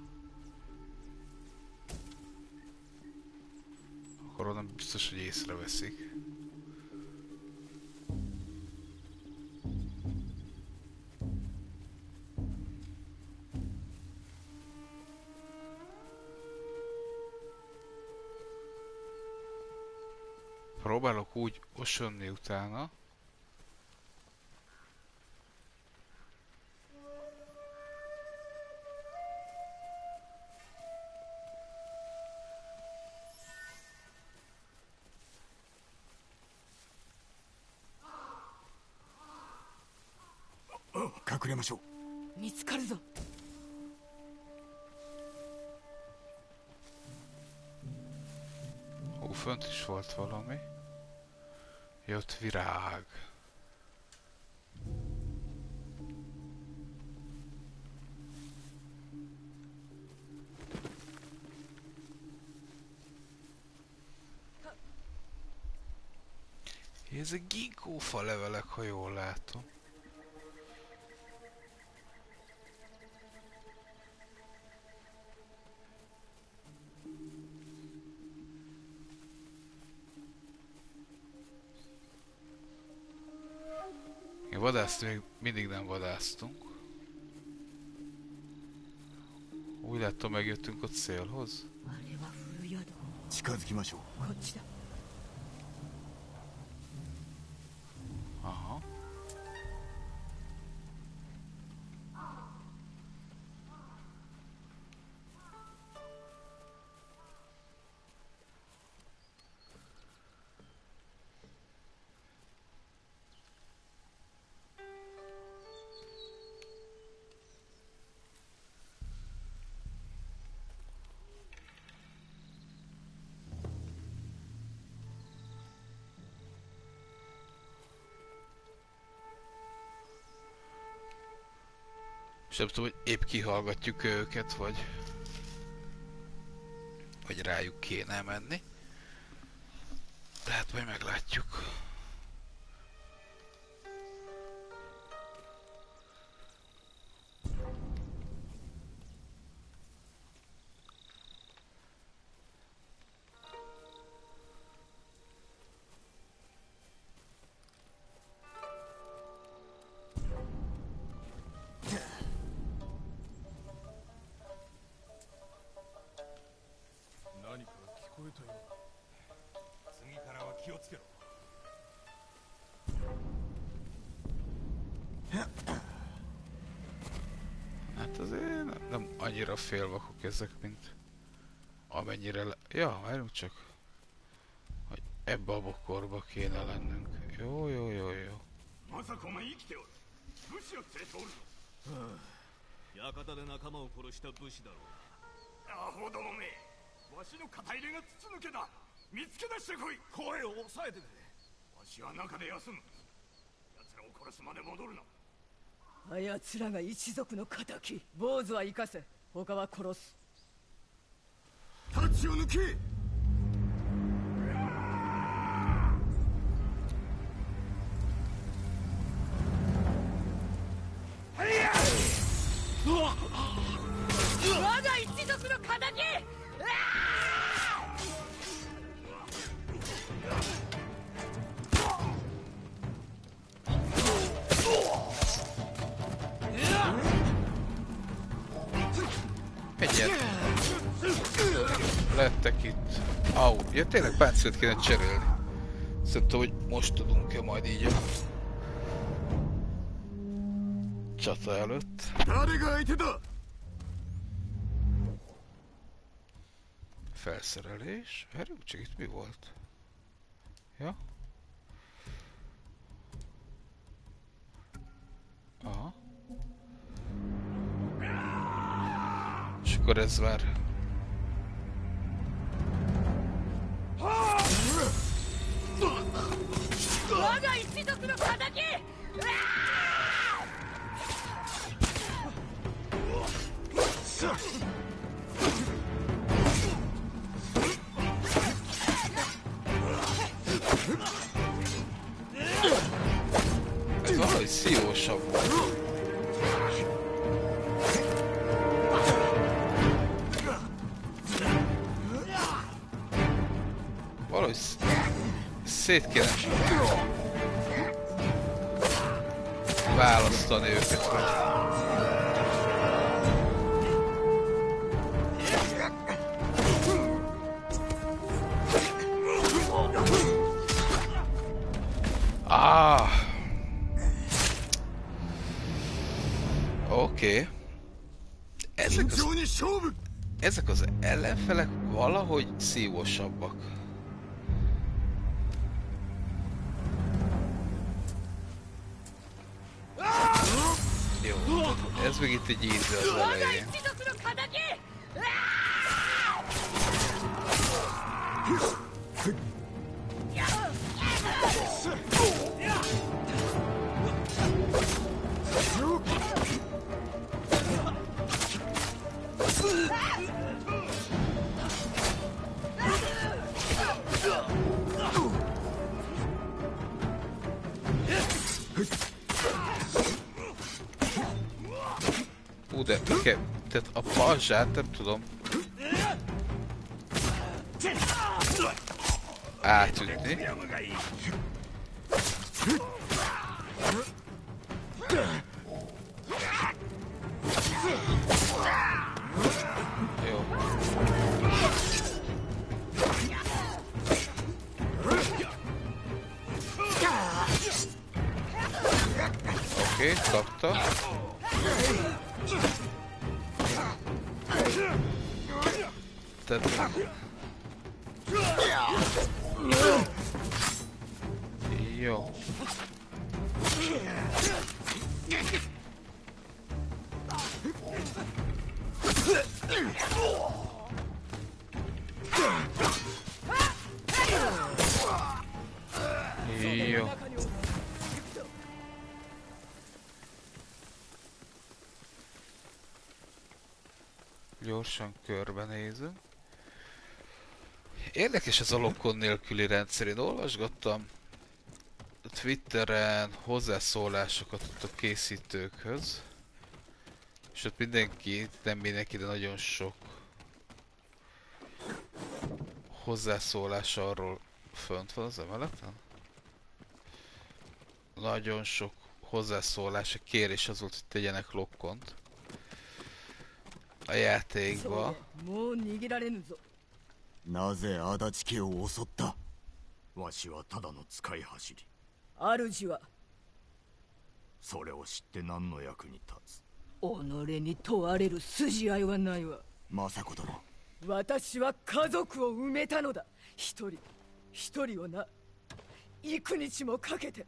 akkor onnan biztos, hogy észreveszik. Próbálok úgy osonni utána. Kakuremashou. 見つかるぞ。 Ó, fönt is volt valami. Jött virág. Ezek ginkgófa levelek, ha jól látom. Vadászt még mindig nem vadásztunk. Úgy láttam, megjöttünk a célhoz. あれは古宿。 近づきましょう。 こっちだ。 Aha. És nem tudom, hogy épp kihallgatjuk őket, vagy rájuk kéne menni. De hát majd meglátjuk. Hát azért nem annyira félvakok ezek, mint amennyire ja, várjunk csak, hogy ebbe a bokorba kéne lennünk. Jó, jó, jó, jó. 館で仲間を殺した武士だろう。 アホどもめ、わしの肩入れが筒抜けだ。見つけ出してこい。声を抑えてくれ。わしは中で休む。奴らを殺すまで戻るな。 あやつらが一族の敵。坊主は生かせ、他は殺す。 太刀を抜け。 jöttek itt. Au, ja tényleg páncélt kéne cserélni. Szerintem, hogy most tudunk-e majd így a csata előtt. Felszerelés. Várjunk csak, itt mi volt? Ja? Aha. És akkor ez már... 我が一族の仇！ Ez valahogy szívósabb volt. Valahogy szét kéne választani őket. Oké. Ezek az ellenfelek valahogy szívosabbak. Jó, ez még itt egy easy az elején. De tehát a pajzsát nem tudom átütni. Jó. Oké, kapta. Tehát... Jó. Jó. Gyorsan körbenézünk. Érdekes ez a lokon nélküli rendszer. Én olvasgattam Twitteren hozzászólásokat ott a készítőkhöz. És ott mindenki, nem mindenki, de nagyon sok hozzászólás arról fönt van az emeleten. Nagyon sok hozzászólás, a kérés az volt, hogy tegyenek lokkont a játékba. なぜ足立家を襲った？ わしはただの使い走り。 主はそれを知って何の役に立つ？ 己に問われる筋合いはないわ。 政子殿。 私は家族を埋めたのだ。一人をな、幾日もかけて。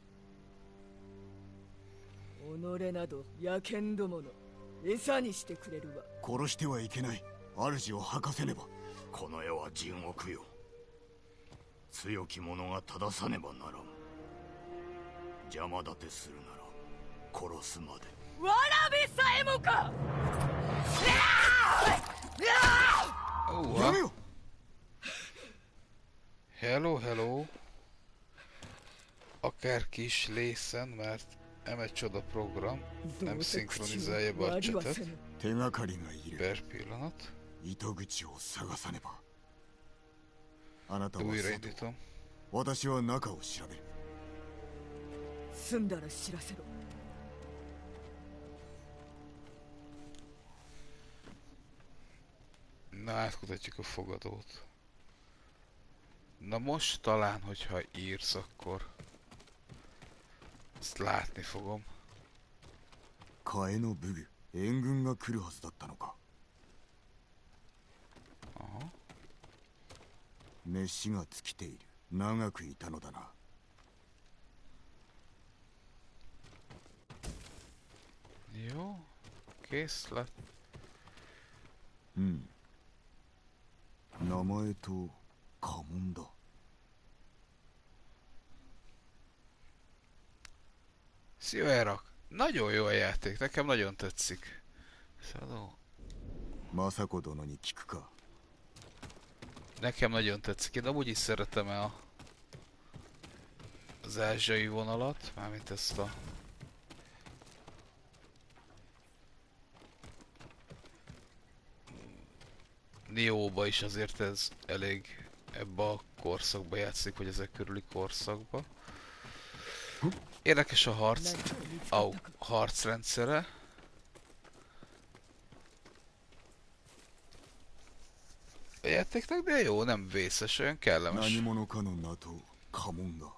己など野犬どもの餌にしてくれるわ。 殺してはいけない。主を吐かせねば。 この世は地獄よ。強き者が正さねばならん。邪魔立てするなら殺すまで。 わらべさえもか。 やめよ。 Hello. Akárki is lészen, mert egy csoda program nem szinkronizálja be a csetet. Per pillanat. Újraindítom. 私は中を調べる。 済んだら知らせろ。 Na, átkutatjuk a fogadót. Na most talán, hogyha írsz, akkor ezt látni fogom. 替えの武具援軍が来るはずだったのか。 Aha. 飯が尽きている。長くいたのだな。 Jó, kész lett. うん。名前と家紋だ。 Szivárok, nagyon jó a játék, nekem nagyon tetszik. Szadó. 政子殿に聞くか。 Nekem nagyon tetszik, én amúgy is szeretem az ázsiai vonalat, mármint ezt a... Nióba is azért ez elég ebbe a korszakba játszik, vagy ezek körüli korszakba. Érdekes a harcrendszere. A játéknak, de jó, nem vészes, olyan kellemes. 何者かの名と家紋が。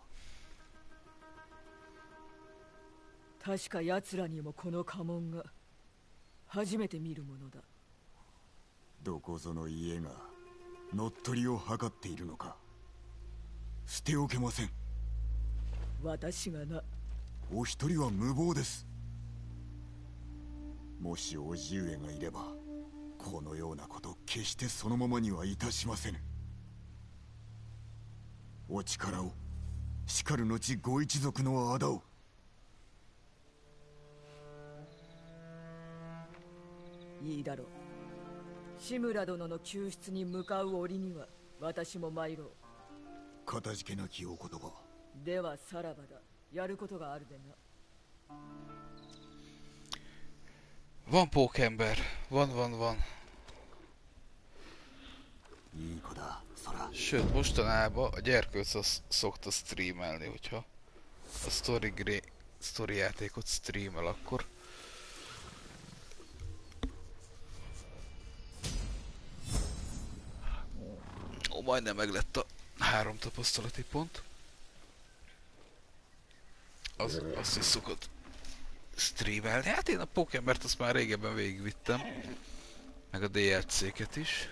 確か奴らにもこの家紋が初めて見るものだ。 どこぞの家が乗っ取りを図っているのか。捨ておけません。 私がな。 お一人は無謀です。もし叔父上がいればこのようなこと決してそのままにはいたしませぬ。お力をしかる後ご一族の仇を。 いいだろう。志村殿の救出に向かう折には私も参ろう。 かたじけなきお言葉。 ではさらばだ。やることがあるでな。 Van pókember, van. いい子だ、Sora. Sőt, mostanában a gyerkőc azt szokta streamelni, hogyha a story játékot streamel, akkor majdnem meglett a 3 tapasztalati pont. Azt is szokott streamelni. Hát én a Pókembert azt már régebben végigvittem. Meg a DLC-ket is.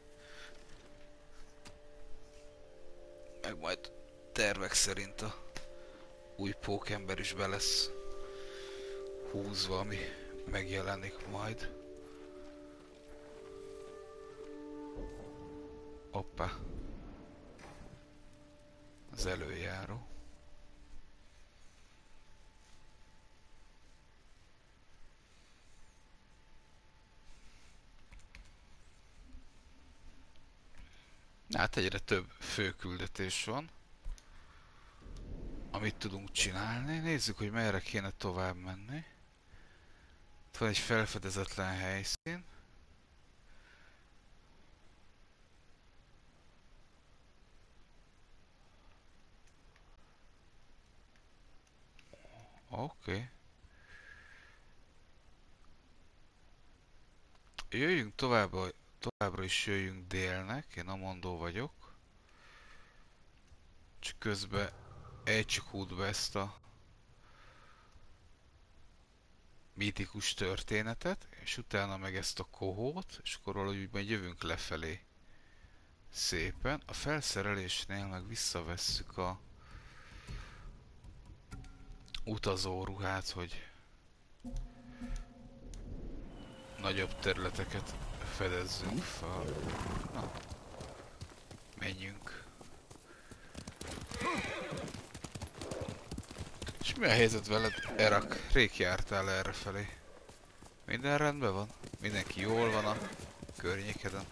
Meg majd tervek szerint a új Pókember is be lesz húzva, ami megjelenik majd. Hoppá. Az előjáró. Hát egyre több főküldetés van, amit tudunk csinálni. Nézzük, hogy merre kéne tovább menni. Itt van egy felfedezetlen helyszín. Oké. Jöjjünk továbbra is jöjjünk délnek, én Amondó vagyok. Csak közben ejtsük útba ezt a mítikus történetet, és utána meg ezt a kohót, és akkor valahogy majd jövünk lefelé. Szépen. A felszerelésnél meg visszavesszük a utazóruhát, hogy nagyobb területeket fedezzünk fel. Na, menjünk. És mi a helyzet veled, Erak? Rég jártál errefelé. Minden rendben van? Mindenki jól van a környékeden?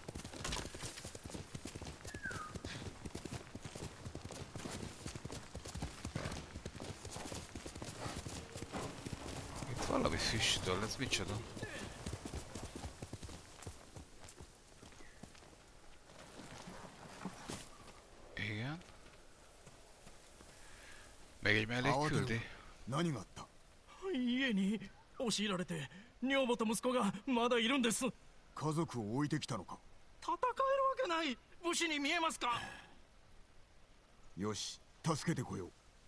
Itt valami füstöl, ez micsoda? Igen. Még egy mellékküldi? 何があった？ 家に押し入られて女房と息子がまだいるんです。 家族を置いてきたのか？ 戦えるわけない。武士に見えますか？ よし、助けてこよう。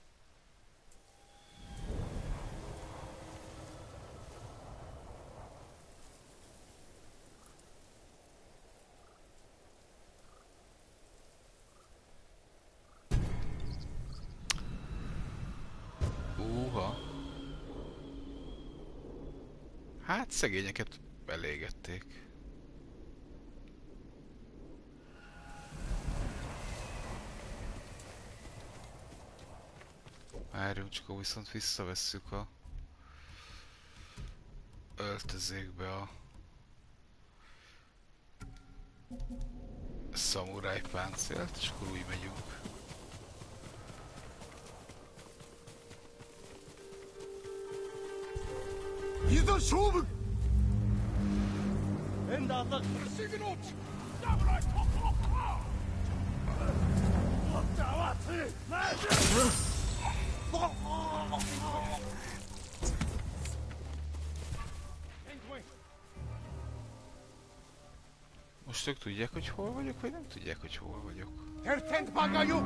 Hát szegényeket elégették. Várjunk, csak akkor viszont visszavesszük a öltözékbe a szamuráj páncélt, és akkor úgy megyünk. Iza shobu! Ender the signal! Samurai Kokoro! What the what? Magic! Most ők tudják, hogy hol vagyok, vagy nem tudják, hogy hol vagyok? Tertent bagayu!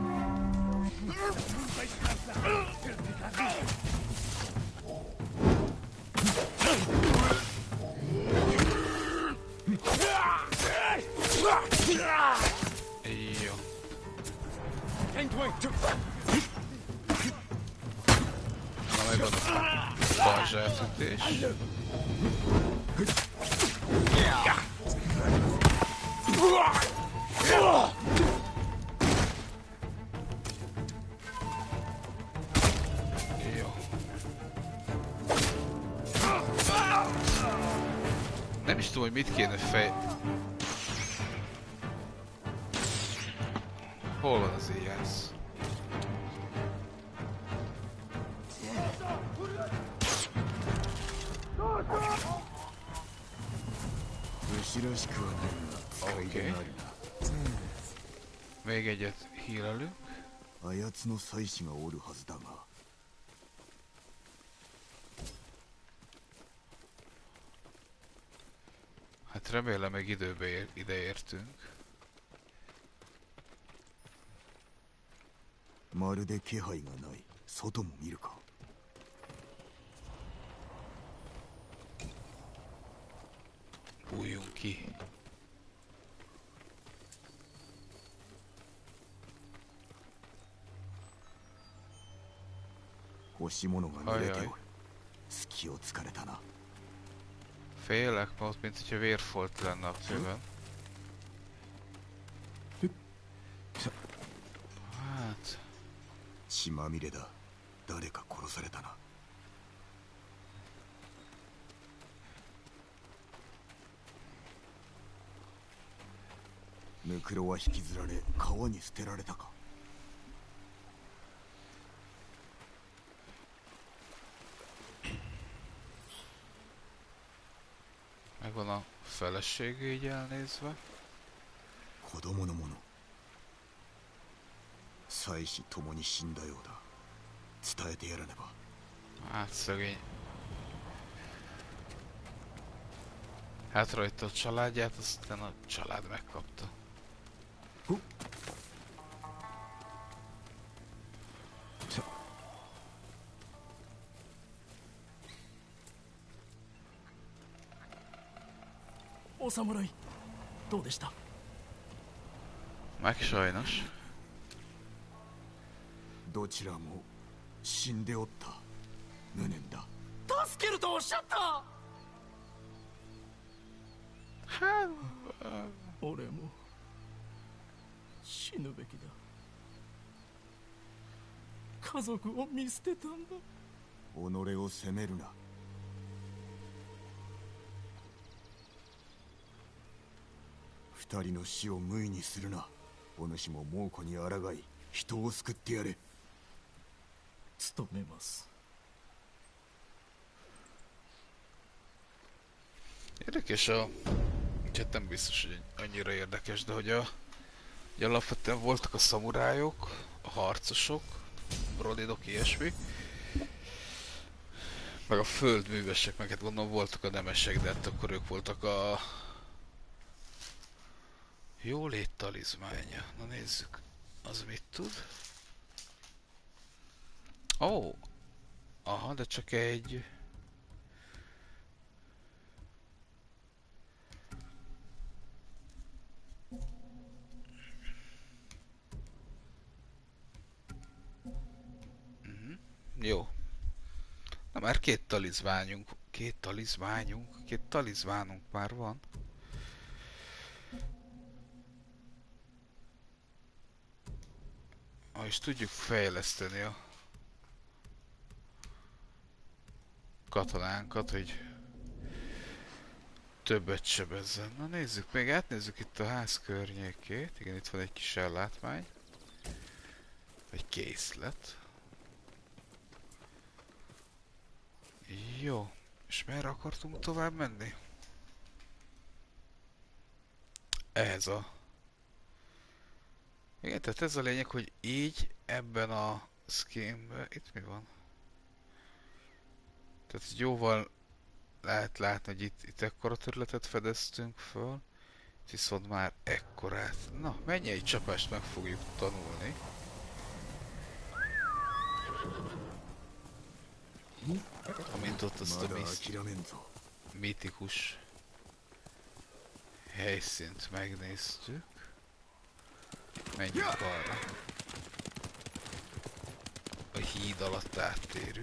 Jó. Na megvan a balzsátütés. Jó. Nem is tudom, hogy mit kéne Hol van az éjjász? Oké. Még egyet hírelünk. あやつの妻子がおるはずだが。 Hát remélem meg időbe ideértünk. まるで気配がない。外も見るか。 Bújjunk ki. Félek, mert mint hogyha vérfolt lenne a tőben. Hát... 血まみれだ。誰か殺されたな。 ムクロは引きずられ川に捨てられたか。 Megvan a felesége így elnézve. 子供のもの。妻子ともに死んだようだ。伝えてやらねば。 Hát szegény. Hát rajta a családját, aztán a család megkapta. O samurai, どうでした? Meg sajnos. どちらも死んでおった。無念だ。 助けるとおっしゃった。俺も死ぬべきだ。家族を見捨てたんだ。 己を責めるな。二人の死を無意にするな。お主も猛虎に抗い人を救ってやれ。 努めます。 Érdekes hát nem biztos, hogy annyira érdekes, de hogy alapvetően voltak a szamurájok, a harcosok, rodidok, ilyesmi. Meg a földművesek, meg hát gondolom voltak a nemesek, de hát akkor ők voltak a jólét talizmánja. Na nézzük, az mit tud? Ó. Aha, de csak egy. Jó. Na már két talizmánunk már van. És tudjuk fejleszteni a katonánkat, hogy többet sebezzen. Na nézzük, még átnézzük itt a ház környékét. Igen, itt van egy kis ellátmány. Vagy készlet. Jó. És merre akartunk tovább menni? Ehhez a... Igen, tehát ez a lényeg, hogy így ebben a skinben... Itt mi van? Tehát jóval lehet látni, hogy itt ekkora területet fedeztünk föl. Viszont már ekkorát. Na, mennyi egy csapást meg fogjuk tanulni. Amint ott azt a mitikus helyszínt megnéztük. Menjünk arra. A híd alatt áttérünk.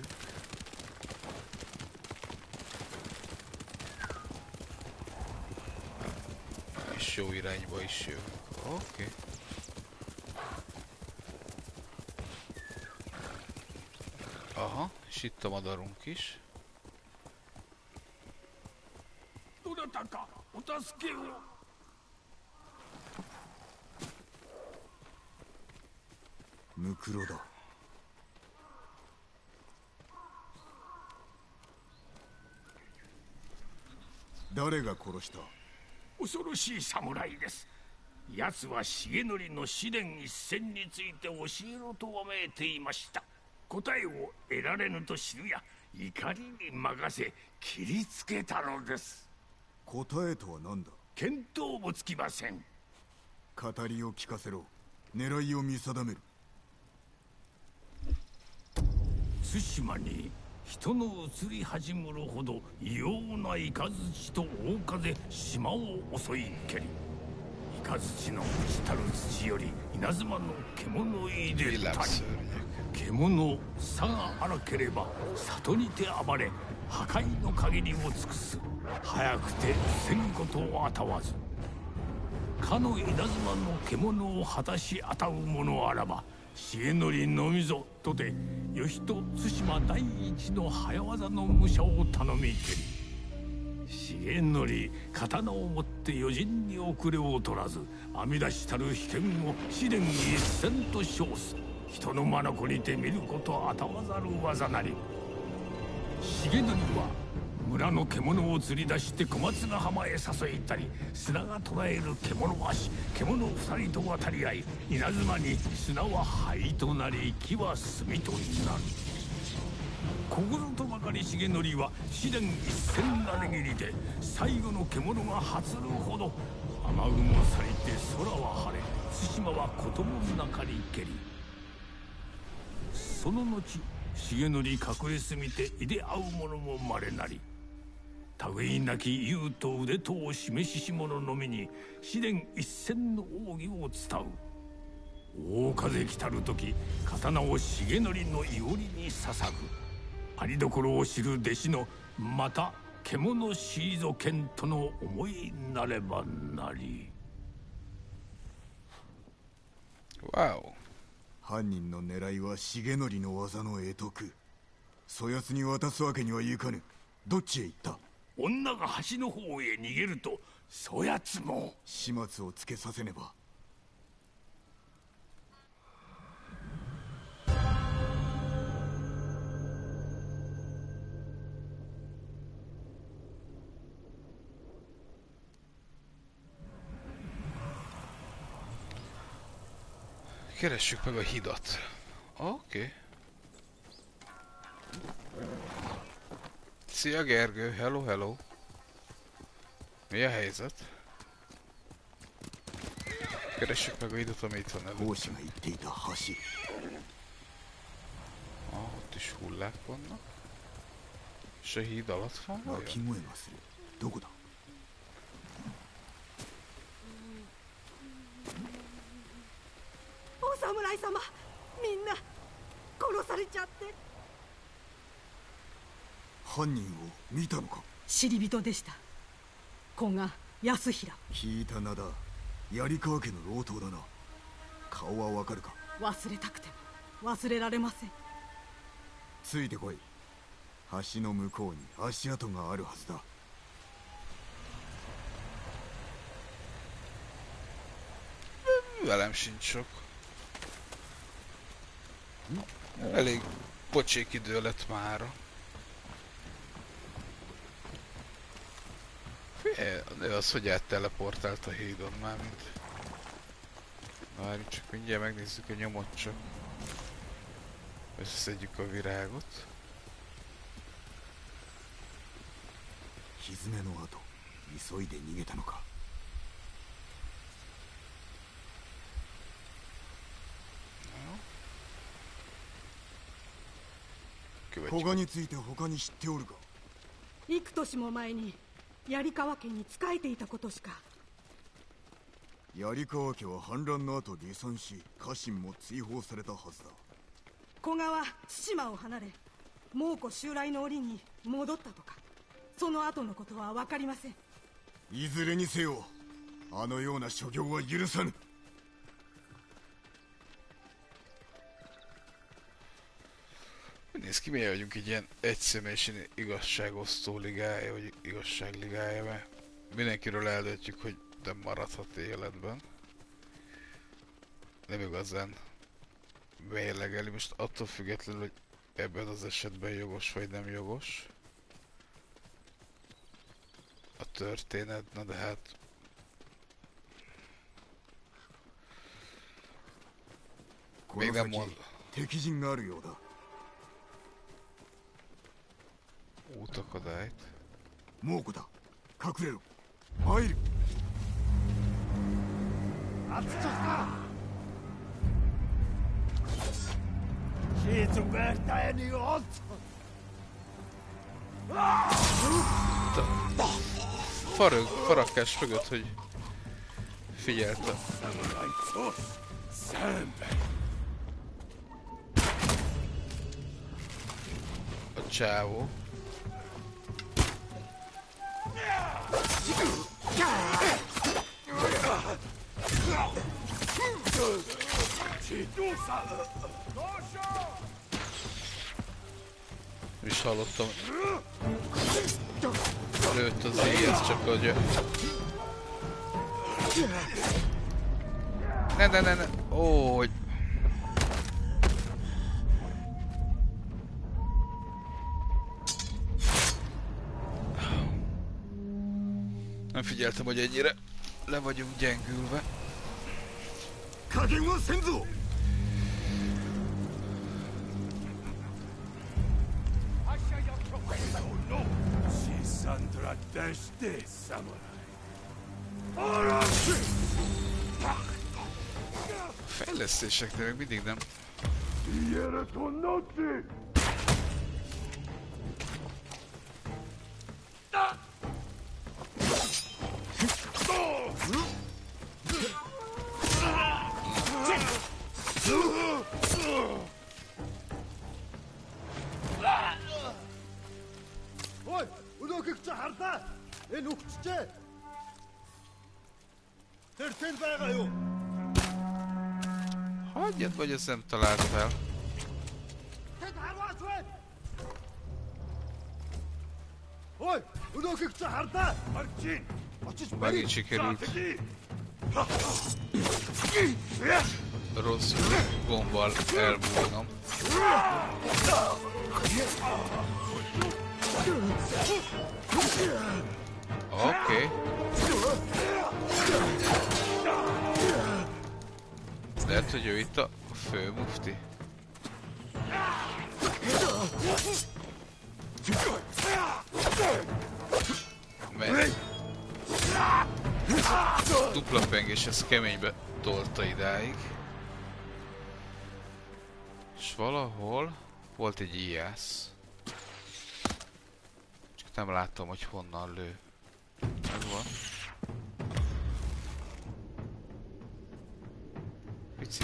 És jó irányba is jövünk. Oké. Aha, és itt a madarunk is. Mukuro. 誰が殺した？ 恐ろしい侍です。奴は重則の試練一戦について教えろとわめいていました。答えを得られぬと知るや怒りに任せ切りつけたのです。 答えとは何だ？ 見当もつきません。 語りを聞かせろ。狙いを見定める。 対馬に人の移り始むるほど異様な雷と大風島を襲い蹴り、雷の朽ちたる土より稲妻の獣入れたり、獣さが荒ければ里にて暴れ破壊の限りを尽くす。早くて防ぐことをあたわず、かの稲妻の獣を果たしあたう者あらば重則のみぞとて義と対馬第一の早業の武者を頼みけり、重則刀を持って余人に遅れを取らず編み出したる秘剣を試練一戦と称す。人の眼にて見ることあたわざる技なり。重則は村の獣を釣り出して小松ヶ浜へ誘いたり、砂が捕らえる獣足、獣二人と渡り合い、稲妻に砂は灰となり木は炭となる。ここぞとばかり重則は試練一戦なれぎりで最後の獣が発るほど雨雲咲いて空は晴れ、対馬は子供の中に蹴り、その後重則隠れすみていで会う者もまれなり、類いなき勇と腕とを示しし者のみに試練一戦の奥義を伝う。大風来たる時刀を重則のいおりに捧ぐ。ありどころを知る弟子のまた獣シーゾ剣との思いなればなり。 わお。 犯人の狙いは重則の技の会得。そやつに渡すわけにはいかぬ。どっちへ行った？ 女が橋の方へ逃げるとそやつも始末をつけさせねば。 Keressük meg a hidat. Oké. Szia Gergő, hello, hello. Mi a helyzet? Keressük meg a hidat, ami itt van előtt. Ah, ott Itt is hullák vannak. És a híd alatt van 鳴 vajon? き声がする。どこだ？ お侍様、みんな殺されちゃって。 犯人を見たのか？ 知り人でした。古賀康平。 聞いた名だ。槍川家の老頭だな。顔はわかるか？ 忘れたくても忘れられません。 ついてこい。橋の向こうに足跡があるはずだ。 Velem sincs sok. Elég pocsék idő lett mára. Figyelj, az hogy átteleportált a hídon már, mint... Várj, csak mindjárt megnézzük a nyomot csak. Összeszedjük a virágot. 蹄の跡、急いで逃げたのか。 古賀について他に知っておるか？ 幾年も前に槍川家に仕えていたことしか。 槍川家は反乱の後離散し、家臣も追放されたはずだ。 古賀は対馬を離れ蒙古襲来の折に戻ったとか。その後のことは分かりません。 いずれにせよ、あのような所業は許さぬ。 Nézd ki, miért vagyunk egy ilyen egyszemélyes igazságosztó ligája, vagy igazságligája, mert mindenkiről eldöntjük, hogy nem maradhat életben. Nem igazán mérlegeli, most attól függetlenül, hogy ebben az esetben jogos vagy nem jogos a történet, na de hát... Még nem mond... 敵陣があるようだ。 Útakadályt. 猛虎だ。隠れろ。入る。あっちょっか。Kétsuk értelni ott. Farakkás mögött, hogy figyeltem. A csávó. És hallottam, lőtt az éjjel, csak hogy... Ne, ó, hogy... Nem figyeltem, hogy ennyire le vagyunk gyengülve. Kagen wa senzo! Fejlesztéseknél még mindig nem. Ой, өнөөхийг чи харлаа. Энэ үхчихээ. Тэр тэн байгаа юу? Hagyjad, vagy ezt nem talált fel. Тэд харваач вэ? Ой, өнөөхийг чи харлаа. Орчин. Очиж Megint sikerült rossz gombbal elbújnom. Oké. Lehet, hogy ő itt a főmufti. Mert dupla pengés, ez keménybe tolta idáig. És valahol Volt egy IS. Csak nem láttam, hogy honnan lő. Megvan. Pici.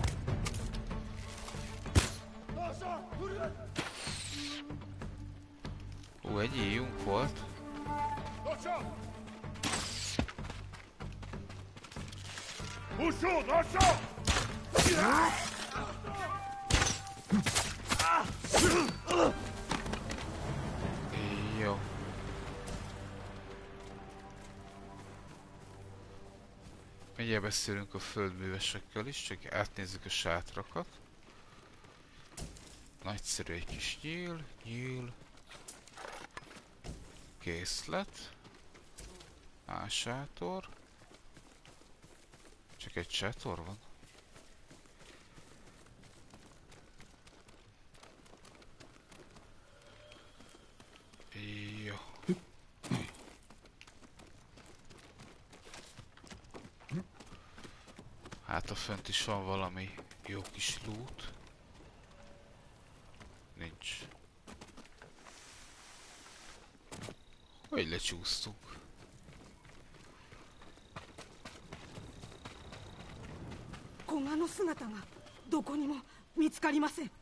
Egy íjunk volt. Jó. Mindjárt beszélünk a földművesekkel is, csak átnézzük a sátrakat. Nagyszerű egy kis nyíl. Készlet. Sátor. Csak egy sátor van. Jó. Hát a fönt is van valami jó kis loot. Nincs. Hogy lecsúsztunk? 古賀の姿がどこにも見つかりません。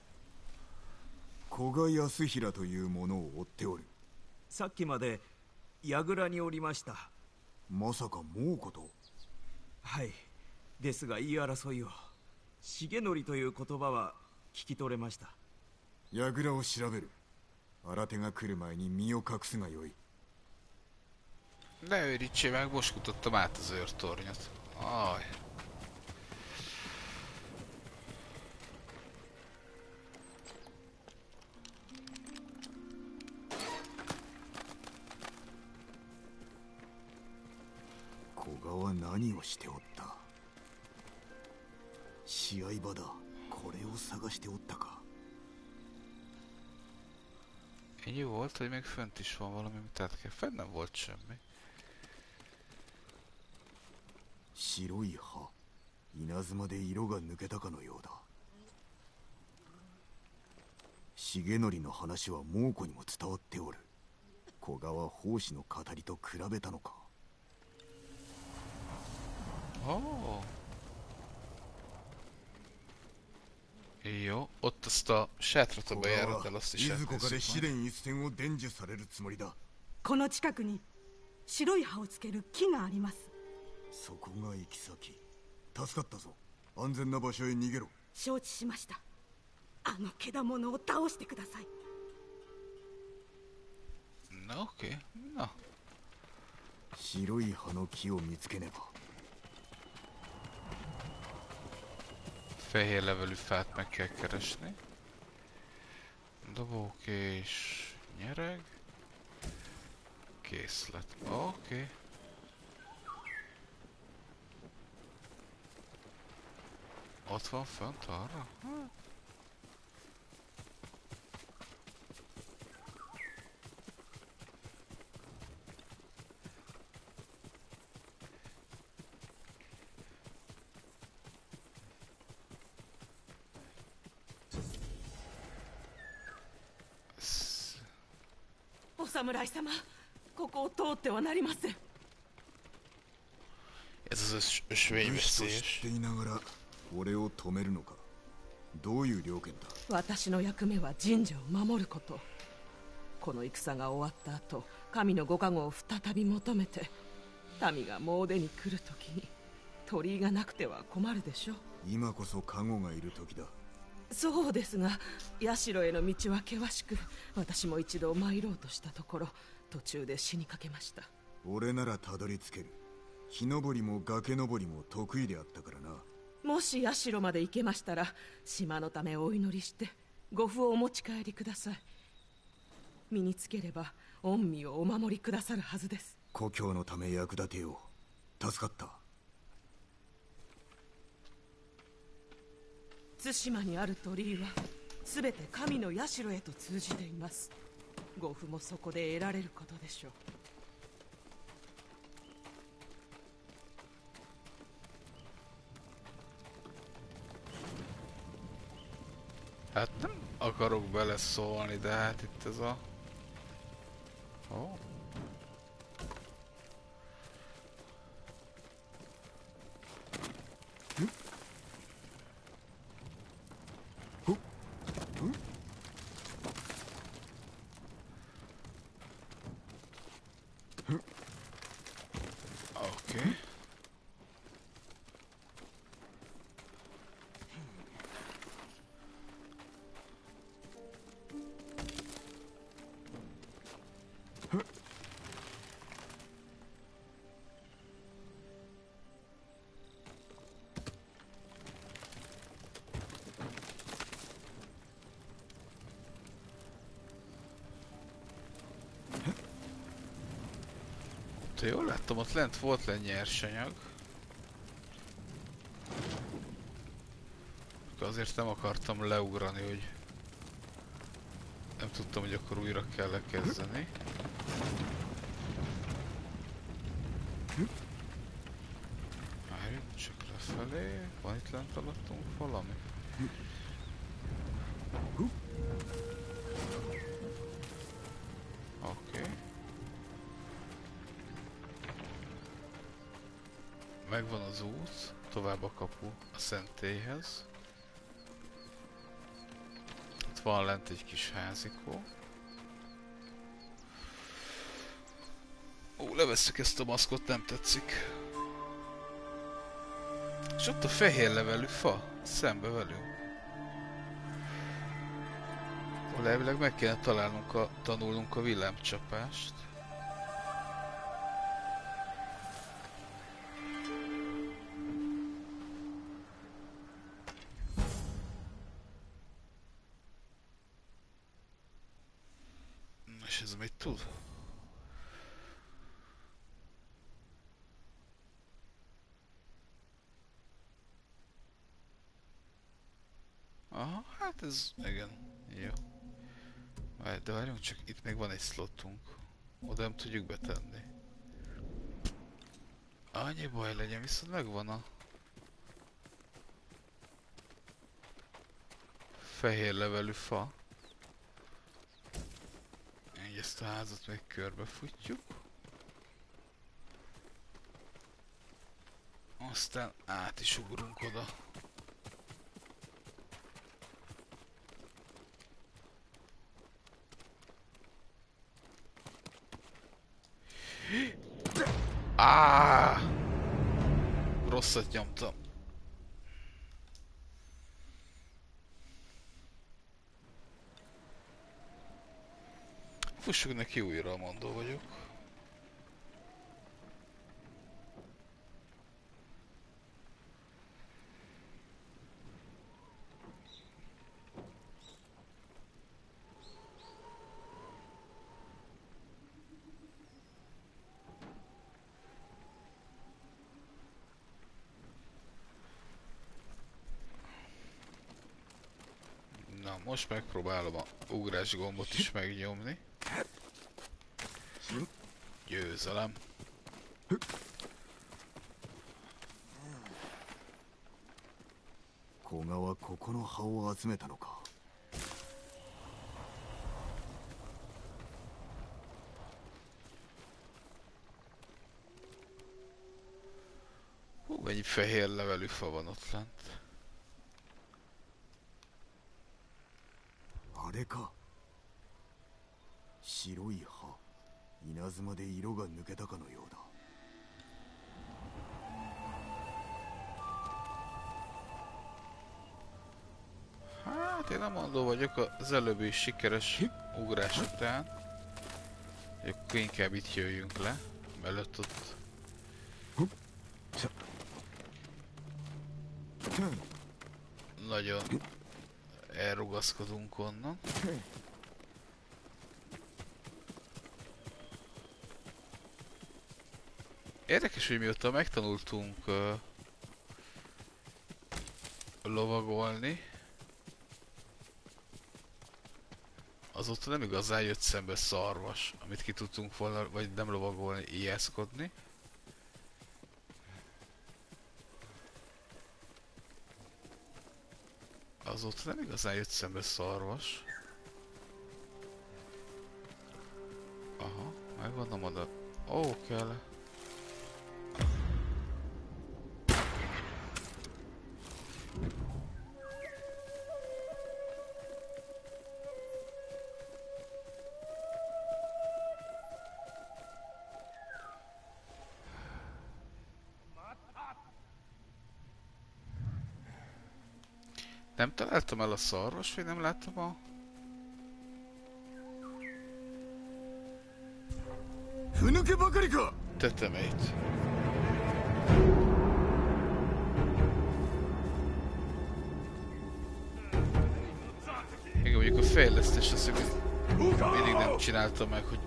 古賀康平というものを追っておる。 さっきまで櫓におりました。 まさか猛虎と？ はい。ですが言い争いを。重則という言葉は聞き取れました。 櫓を調べる。新手が来る前に身を隠すがよい。 Ne őrítsél meg, most futottam át az őrtornyot. Aj. Kogaは何をしておった？試合場だ。これを探しておったか。 Ennyi volt, hogy még fönt is van valami, amit át kell. Fenn nem volt semmi. 白い葉、稲妻で色が抜けたかのようだ。重則の話は猛虎にも伝わっておる。古賀は法師の語りと比べたのか。 Oh. Jó, ott azt a sátrat a bejárat el, azt is átnézzük majd. この近くに白い葉をつける木があります。 そこが行き先。助かったぞ。安全な場所へ逃げろ。 承知しました。あのけだものを倒してください。 Na oké, na. 白い葉の木を見つけねば。 Fehér levelű fát meg kell keresni. Dobók és nyereg. Készlet. Oké. Ott van fönt arra? お侍様、ここを通ってはなりません。 Ez az ösvényveszélyes. 俺を止めるのか。どういう了見だ。 私の役目は神社を守ること。この戦が終わった後、神のご加護を再び求めて、民が詣に来るときに鳥居がなくては困るでしょう。 今こそ加護がいる時だ。 そうですが、社への道は険しく、私も一度参ろうとしたところ、途中で死にかけました。 俺ならたどり着ける。木登りも崖登りも得意であったからな。 もし社まで行けましたら、島のためお祈りしてご符をお持ち帰りください。身につければ御身をお守りくださるはずです。 故郷のため役立てよう。助かった。 対馬にある鳥居はすべて神の社へと通じています。ご符もそこで得られることでしょう。 Hát nem akarok beleszólni, de hát itt ez a... Ó. Oké. Ha jól láttam, ott lent volt le nyersanyag. Azért nem akartam leugrani, hogy nem tudtam, hogy akkor újra kell kezdeni. Várjunk csak lefelé. Van itt lent alattunk valami? Oké. Megvan az út, tovább a kapu a szentélyhez. Itt van lent egy kis házikó. Ó, levesszük ezt a maszkot, nem tetszik. És ott a fehér levelű fa, szembe velünk. Elvileg meg kéne tanulnunk a villámcsapást. És ez mit tud? Aha, hát ez igen, jó. De várjunk csak, itt még van egy slotunk. Oda nem tudjuk betenni. Annyi baj legyen, viszont megvan a... fehér levelű fa. Így ezt a házat még körbefutjuk. Aztán át is ugrunk oda. Rosszat nyomtam. Fussuk neki újra, mondó vagyok. Na, most megpróbálom a ugrás gombot is megnyomni. Győzelem. 古賀はここの葉を集めたのか。 Hú, mennyi fehér levelű fa van ott lent. あれか。白い葉。稲妻で色が抜けたかのようだ。 Hát én nem mondó vagyok az előbbi sikeres ugrás után. Akkor inkább itt jöjjünk le, mellett ott. Nagyon elrugaszkodunk onnan. Érdekes, hogy mióta megtanultunk lovagolni, azóta nem igazán jött szembe szarvas, amit ki tudtunk volna, vagy nem lovagolni, ijeszkodni. azóta nem igazán jött szembe szarvas. Aha, megvan oda. Ó, kell. Nem találtam el a szarvas, vagy nem láttam a... tetemét. Igen, mondjuk a fejlesztés azt mindig nem csináltam meg, hogy...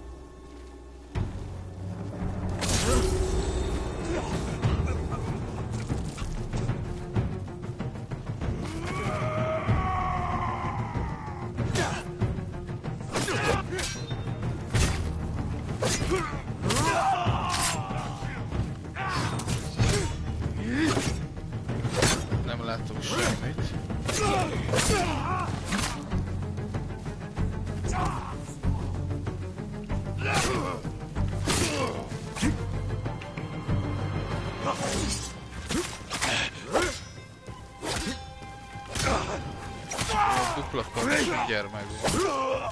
Nem látok semmit. Dupla kard, mindjárt megvan.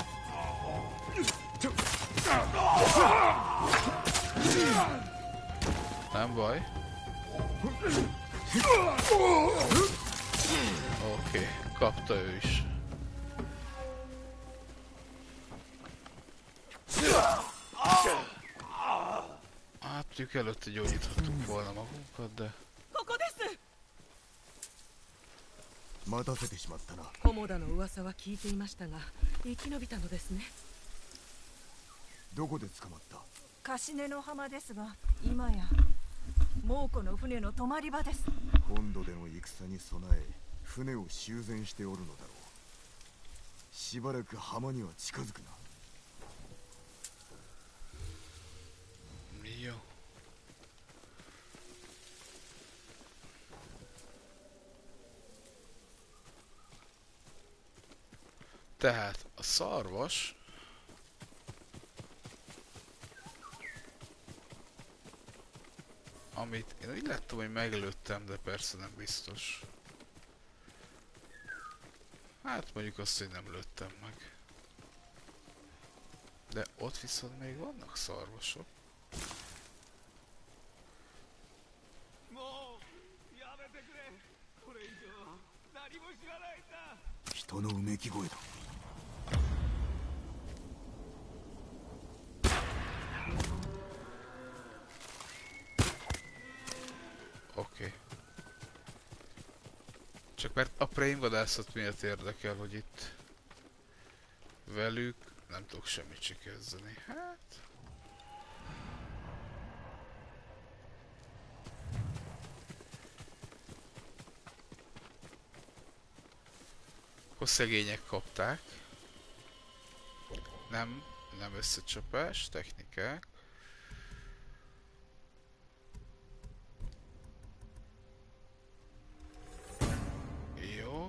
Nem baj. Oké, kapta ő is. Hát mondjuk előtte gyógyíthattuk volna magunkat, de... ここです。 待たせてしまったな。 コモダの噂は聞いていましたが、生き延びたのですね。 どこで捕まった？ カシネの浜ですが、今や猛虎の船の止まり場です。 本土での戦に備え、船を修繕しておるのだろう。しばらく浜には近づくな。 いいよ。Tehát a szarvas amit én úgy láttam, hogy meglőttem, de persze nem biztos. Hát mondjuk azt, hogy nem lőttem meg. De ott viszont még vannak szarvasok. 人のうめき声だ。 Oké. Csak mert a prémvadászat miatt érdekel, hogy itt velük nem tudok semmit se kezdeni. Hát... Akkor szegények kapták. Nem összecsapás, technikák. Jó.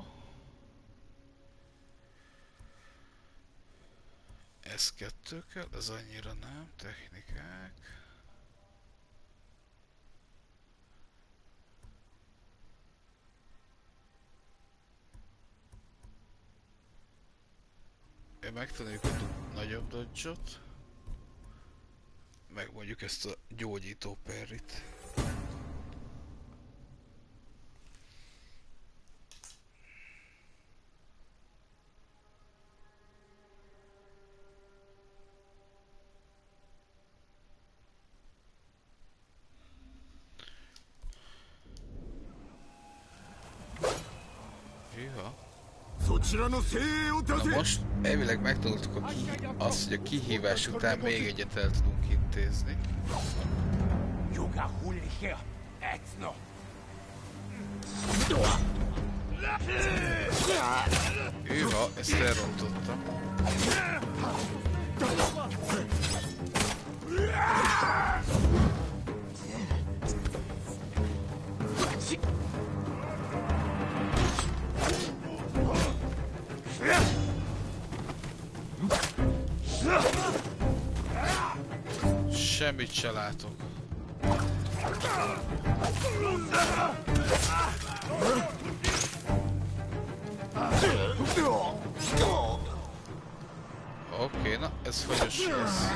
Ez kettő kell, ez annyira nem, technikák. Megtanuljuk a nagyobb dodge-ot, meg mondjuk ezt a gyógyító perrit. Hűha. Na most elvileg megtanultuk azt, hogy a kihívás után még egyet el tudunk intézni. Hűha, ezt elrontottam. Semmit se látok. Oké, na ez fagyos lesz.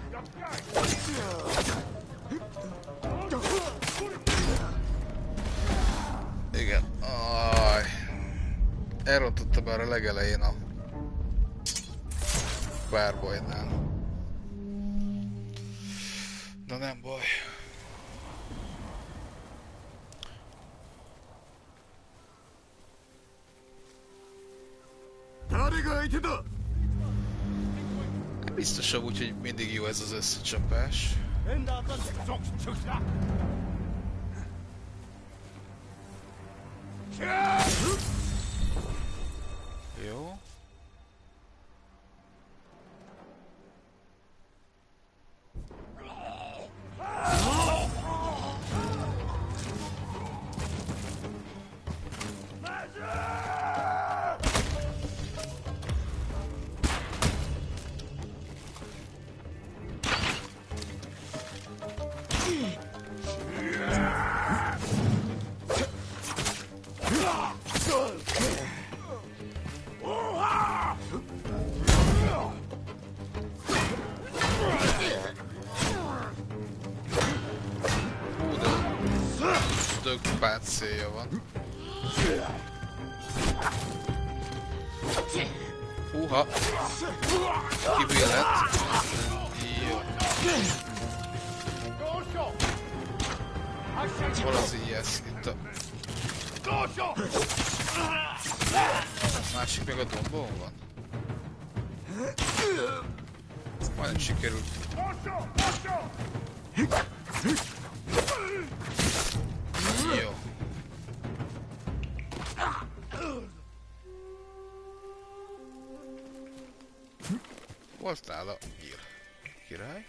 Igen. Aj. Elrontotta már a legelején a párbajnál. De nem baj. Biztos amúgy, hogy mindig jó ez az összecsapás. Jó. Páncélja van. Húha! Kivillett. Jó. Hol az IS? Itt a... Másik meg a dombon van. Majdnem sikerült. Jó. Volt nála nyíl. Király.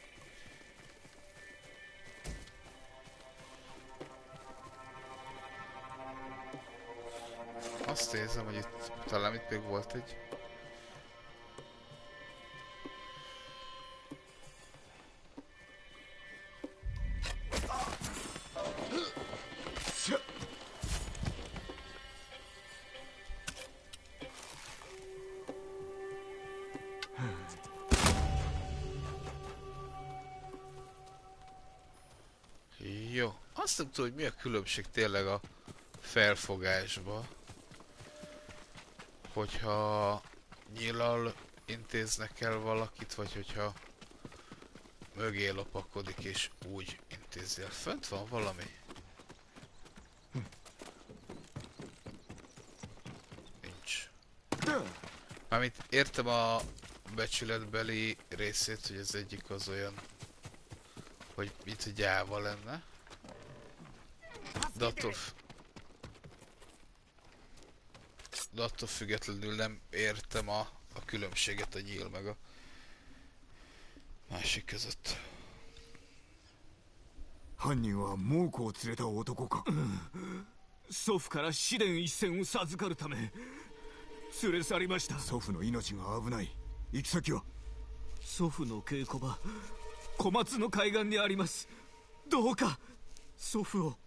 Azt érzem, hogy itt talán itt még volt egy... Jó, azt nem tudom, hogy mi a különbség tényleg a felfogásba. Hogyha nyíllal intéznek el valakit, vagy hogyha mögé lopakodik és úgy intézi el. Fönt van valami? Nincs. Mármint értem a becsületbeli részét, hogy az egyik az olyan, hogy mint a gyáva lenne. De attól függetlenül nem értem a különbséget a nyíl meg a másik között. 犯人は猛虎を連れた男か。 祖父から紫電一線を授かるため連れ去りました。 祖父の命が危ない。行き先は？ 祖父の稽古場、小松の海岸にあります。どうか祖父を。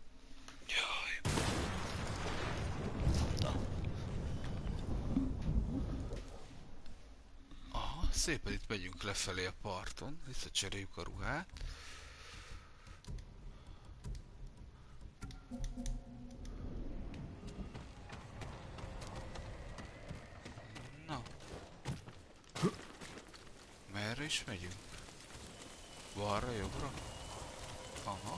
Szépen itt megyünk lefelé a parton, visszacseréljük a ruhát. Na. Merre is megyünk? Balra, jobbra? Aha.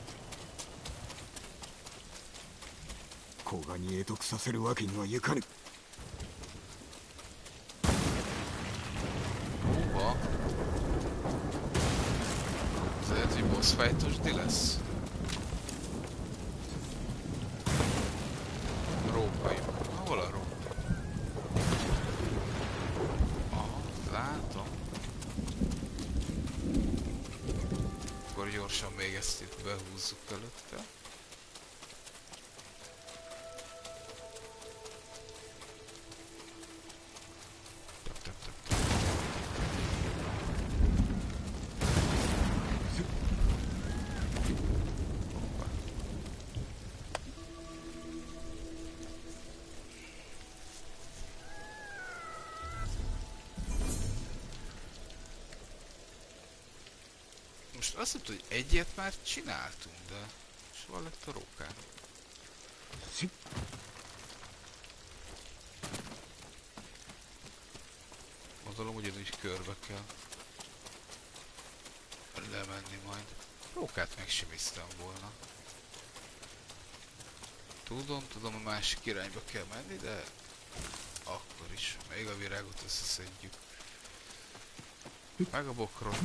甲賀に会得させるわけにはいかぬ。 Lehet, hogy boss fight-os di lesz. Rópaim. Hol a rópaim? Aha, látom. Akkor gyorsan még ezt itt behúzzuk előtte. Most azt mondta, hogy egyet már csináltunk, de... És van lett a rókán. Gondolom ugyanúgy körbe kell lemenni majd. Rókát megsimiztem volna. Tudom, a másik irányba kell menni, de akkor is. Még a virágot összeszedjük. Meg a bokrot.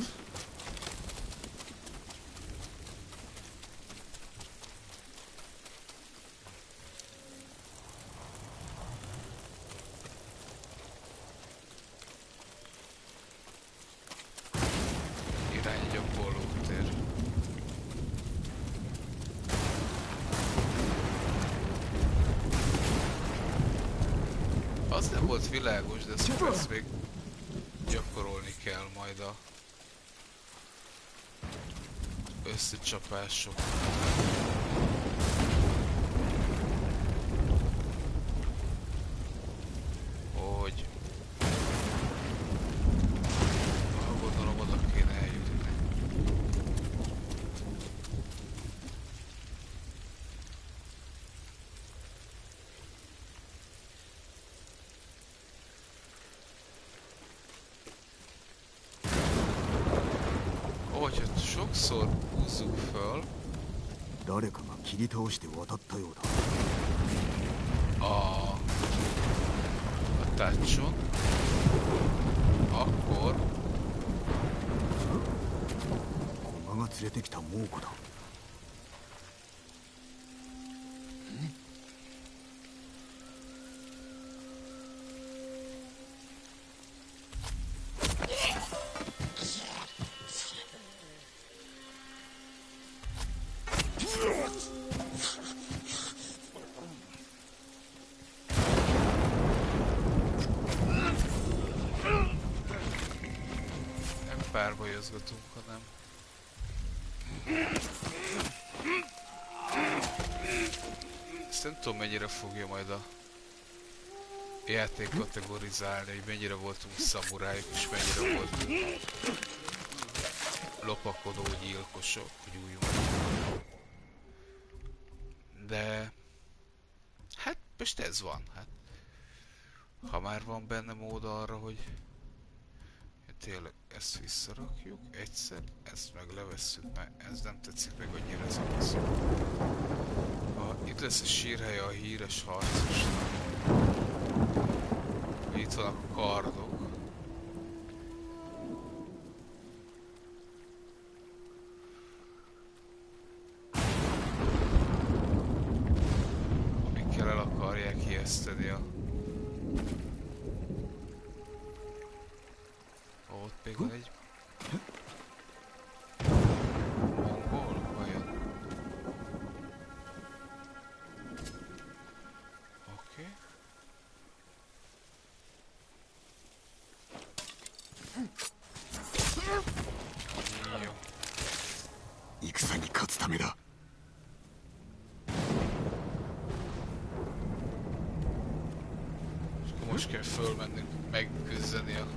Irány egy Apolló-tér. Az nem volt világos, de ezt még gyakorolni kell majd a összecsapások. Hogy... Gondolom oda kéne eljutni. Hogyha sokszor húzzuk föl a touchon, akkor párbajozgatunk, hanem ezt nem tudom, mennyire fogja majd a játék kategorizálni, hogy mennyire voltunk szamurájuk és mennyire voltunk lopakodó gyilkosok, hogy úgy mondjam. De hát most ez van, hát ha már van benne mód arra, hogy tényleg ezt visszarakjuk egyszer, ezt meg levesszük, mert ez nem tetszik meg annyira ez a az. Itt lesz a sírhelye a híres harcosnak. Itt vannak a kardok. Amikkel el akarják ijeszteni a... Ott még van egy... mongol vajon? Oké. Jó. 戦に勝つためだ。 És akkor most kell fölmennünk, megküzdeni a...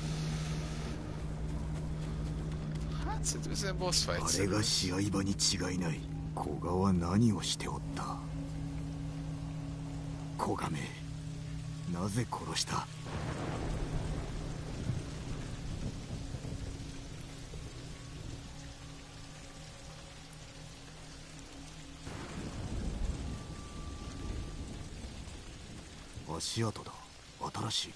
Hát szerintem ez egy boss fight. あれが試合場に違いない。古賀は何をしておった。古賀め、なぜ殺した。 足跡だ。新しい。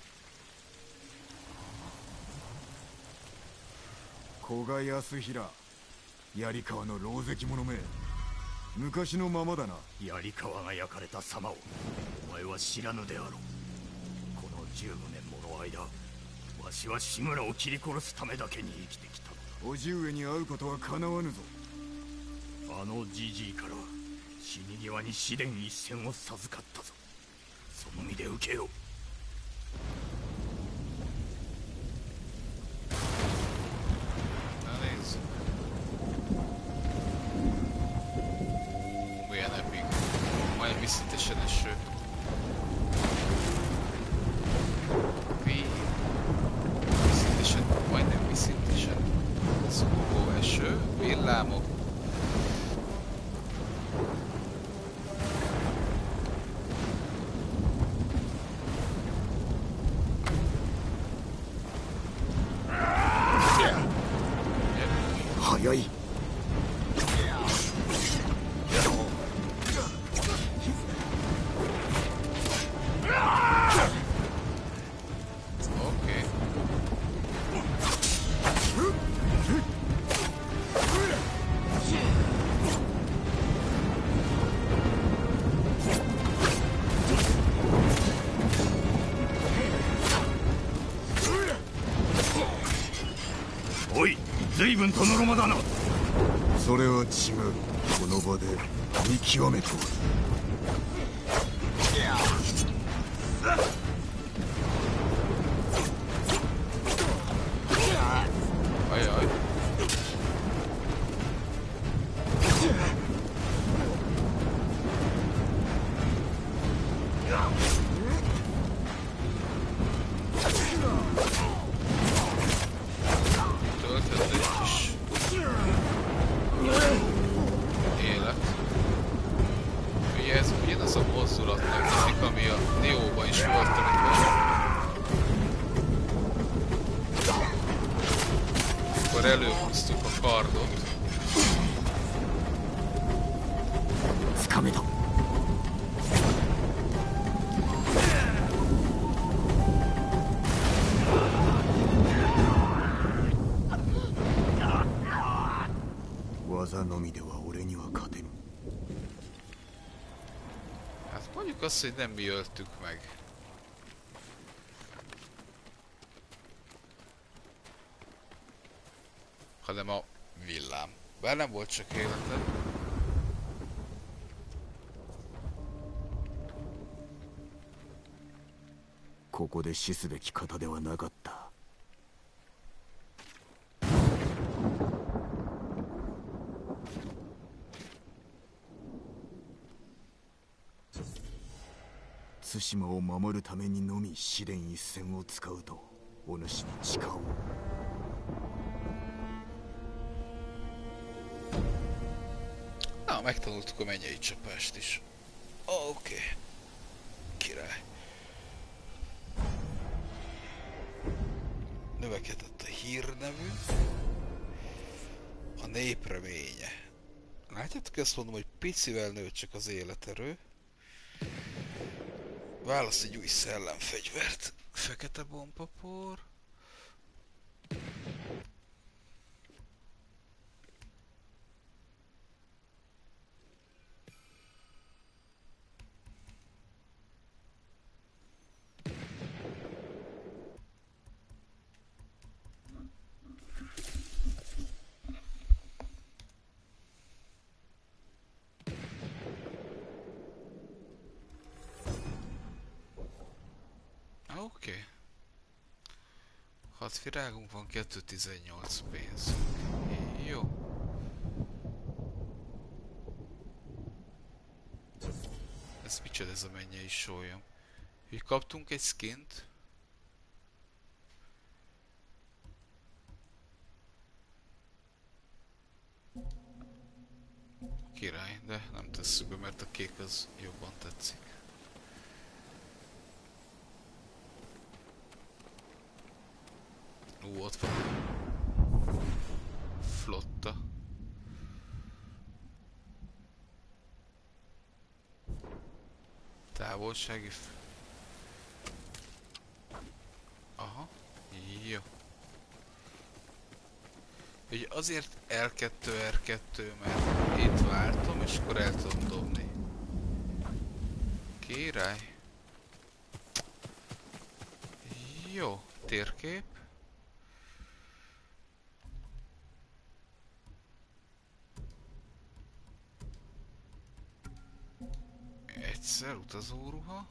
古賀康平、槍川の狼藉者め。昔のままだな。 槍川が焼かれた様をお前は知らぬであろう。この15年もの間、わしは志村を切り殺すためだけに生きてきたのだ。 叔父上に会うことは叶わぬぞ。 あのじじいから死に際に紫電一線を授かったぞ。 その身で受けよう。 Na nézzük. Milyen epik. Majdnem viszintesen eső. Viszintesen, majdnem viszintesen. Szugó eső. Eső, villámok. Hajaj! Oké. おい、随分とのろまだな。 それは違う。この場で見極めとる。 Ajaj. Töltött egy kis élet. Ugye ez ugyanaz a mozdulatnak tűnik, ami a Dióban is volt, amikor előhúztuk a kardot. つかめた。技のみでは俺には勝てぬ。 Hát mondjuk azt, hogy nem mi öltük meg. Hanem a villám. Bár nem volt csak élete. ここで死すべき方ではなかった。対馬を守るためにのみ試練一戦を使うとお主に誓おう。 Na, megtanultuk a mennyei csapást is. Oké. Király. Növekedett a hírnevű. A nép reménye. Látjátok, ezt mondom, hogy picivel nőtt csak az életerő. Válasz egy új szellemfegyvert. Fekete bombapor. Oké. 6 virágunk van, 218 pénz. Jó. Ez micsoda ez a mennyei sólyom? Hogy kaptunk egy skint? Király, de nem tesszük be, mert a kék az jobban tetszik. Ott van. Flotta. Távolsági... Aha. Jó. Ugye azért L2, R2, mert itt váltom, és akkor el tudom dobni. Király. Jó. Térkép. Egyszer utazóruha.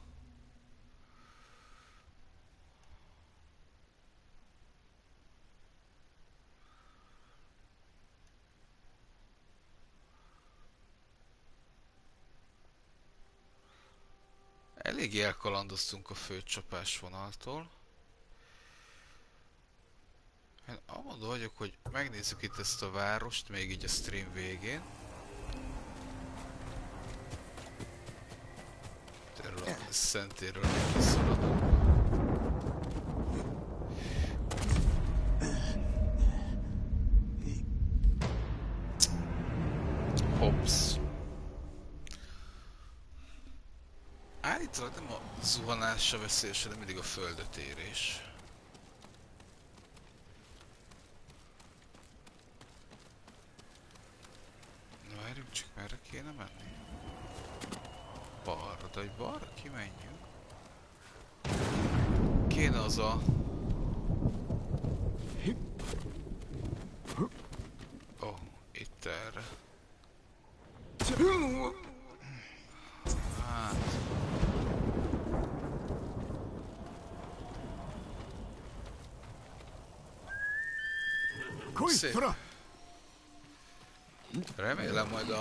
Eléggé elkalandoztunk a főcsapás vonaltól. Én amondó vagyok, hogy megnézzük itt ezt a várost, még így a stream végén. Erről a szentéről még kiszaladunk. Hops. Állítólag nem a zuhanás a veszélyes, de mindig a földet érés. Na várjunk csak, merre kéne menni? Balra, de hogy balra kimenjünk. Kéne az a... Ó, itt erre. Hát... Szép. Remélem majd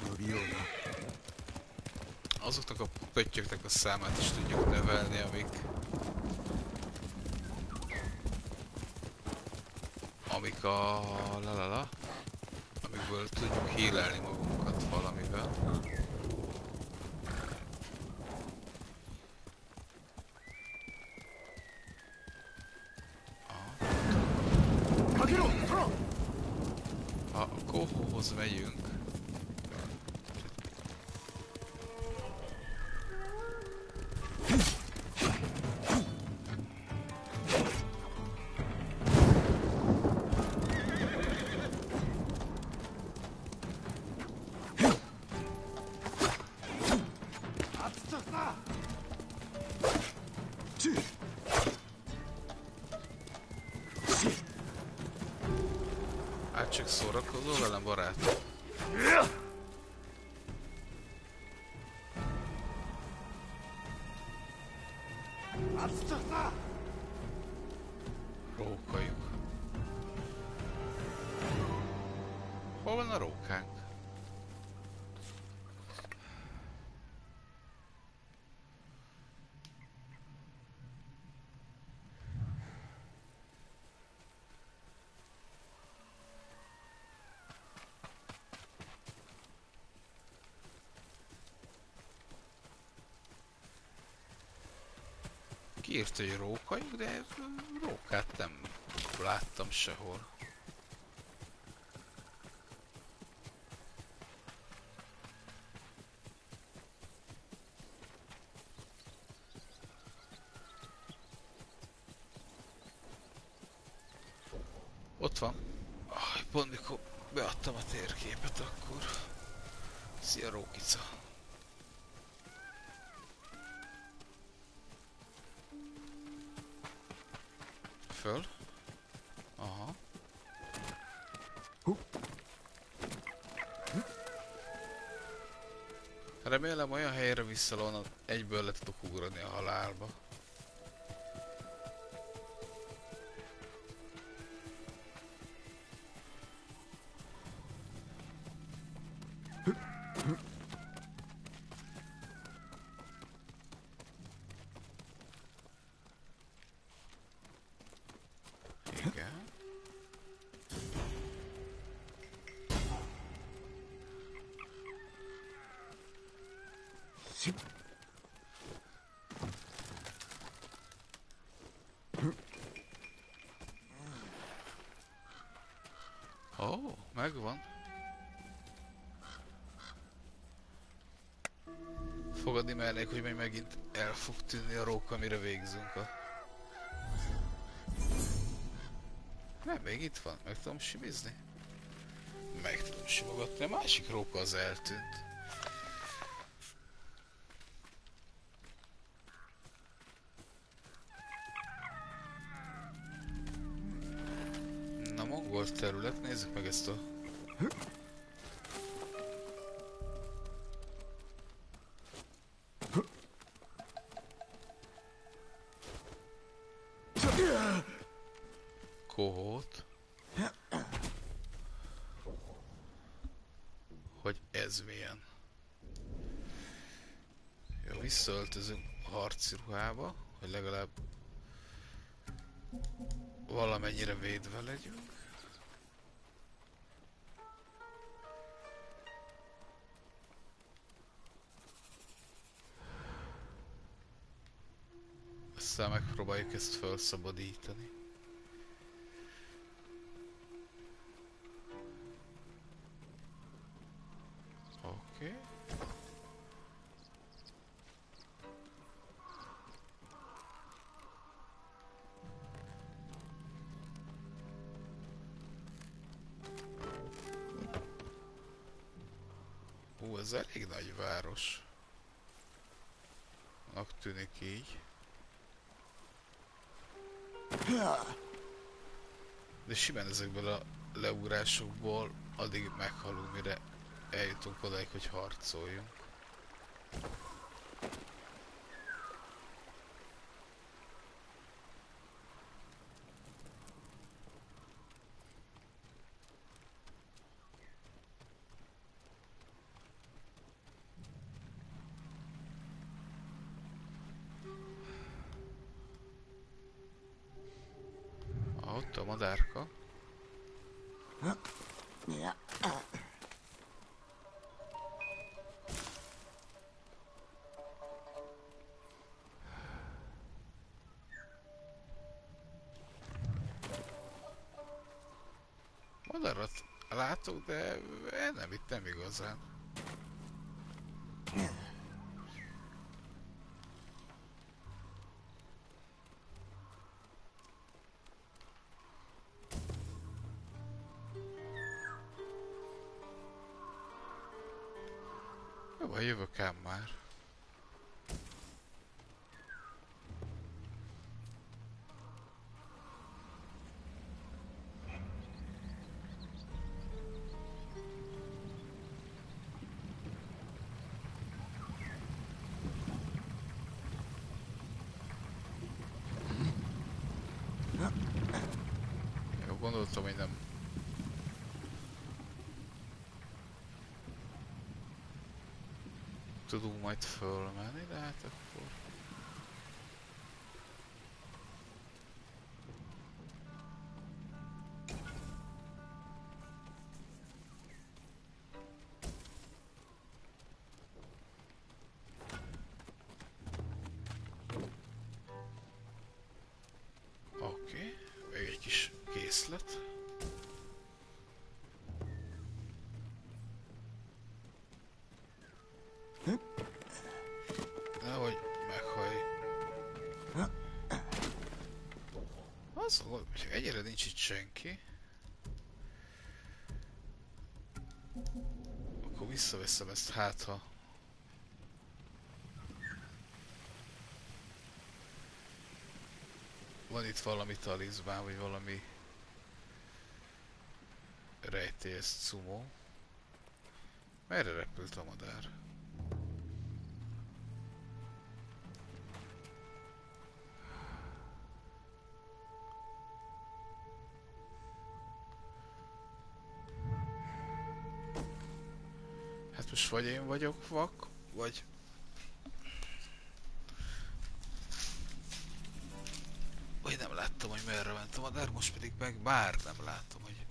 azoknak a pöttyöknek a számát is tudjuk növelni, amik a amikből tudjuk healelni magunkat valamivel. A Kohóhoz megyünk. Hát csak szórakozol velem, barátom? Rókajuk. Hol van a rókánk? Kiírt, hogy rókajuk, de rókát nem láttam sehol. Ott van. Pont mikor beadtam a térképet, akkor... Szia, Rókica! Föl. Aha. Remélem olyan helyre vissza, onnan egyből le tudok ugrani a halálba. Igen. Ó, megvan. Fogadni mernék, hogy még megint el fog tűnni a róka, amire végzünk a... Nem, még itt van. Meg tudom simizni? Meg tudom simogatni. A másik róka az eltűnt. Na, mongol terület. Nézzük meg ezt a... Kohót. Hogy ez milyen. Jó, visszaöltözünk a harci ruhába, hogy legalább valamennyire védve legyünk. Aztán megpróbáljuk ezt felszabadítani. Oké. Ez elég nagy város. Annak tűnik így. De simán ezekből a leugrásokból addig meghalunk, mire eljutunk odaig, hogy harcoljunk. Ott a madárka. Madarat látok, de nem itt nem igazán. Jó, jövök ám már. Jó, gondoltam, hogy nem. Tudunk majd fölmenni, de hát akkor... Oké, még egy kis készlet. Nehogy meghaj. Az volt, hogy egyre nincs itt senki. Akkor visszaveszem ezt, hát ha... Van itt valami talizmán, vagy valami... rejtélyes cumó. Merre repült a madár? Hát most vagy én vagyok vak, vagy... Vagy nem láttam, hogy merre ment a madár, most pedig meg már nem látom, hogy...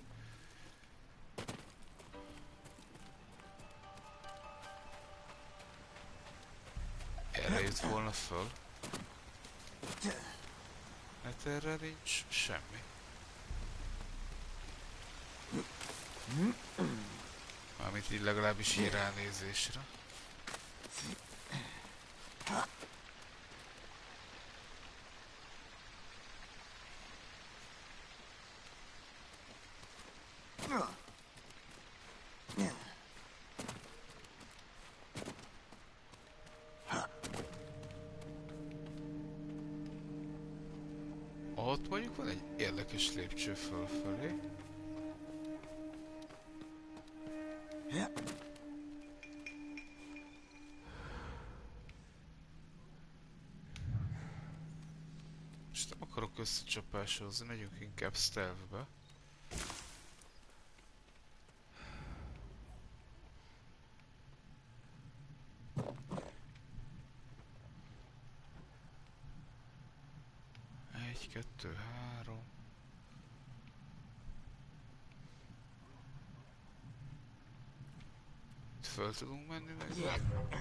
Erre jött volna föl. Hát erre nincs semmi. Mármint így legalábbis így ránézésre. Ott mondjuk van egy érdekes lépcső fölfelé. És nem akarok összecsapásozni, megyünk inkább stealthbe. Egy, kettő, három. föl tudunk menni meg?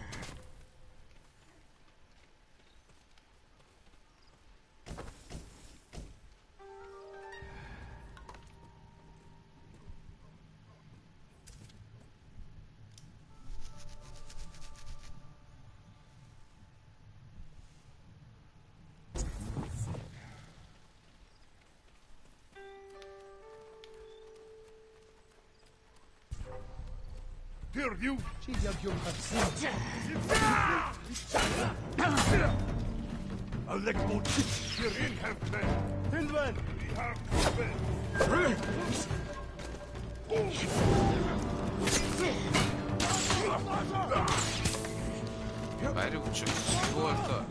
Várjuk csak, mi volt a...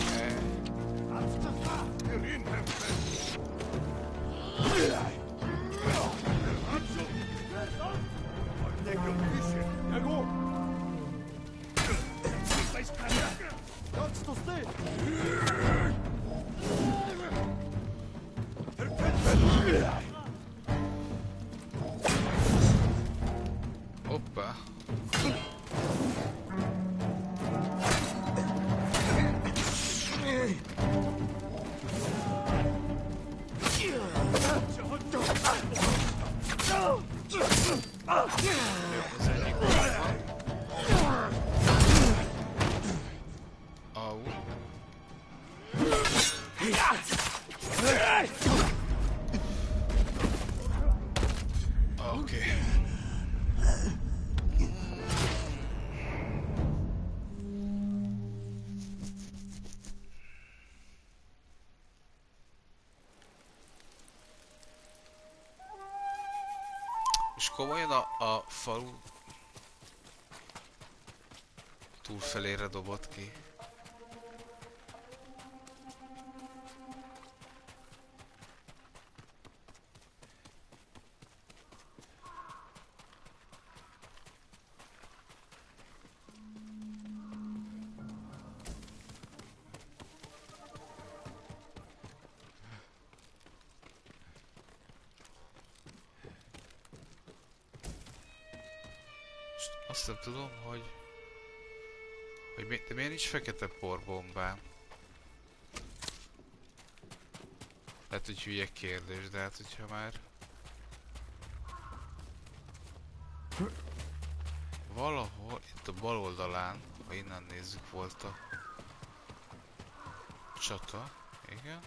Hoppá! Az egyik van. Au. Oké. És komolyan a falu túlfelére dobott ki. Azt nem tudom, hogy de miért nincs fekete porbombám? Lehet, hogy hülye kérdés, de hát hogyha már... Valahol itt a bal oldalán, ha innen nézzük, volt a csata, igen.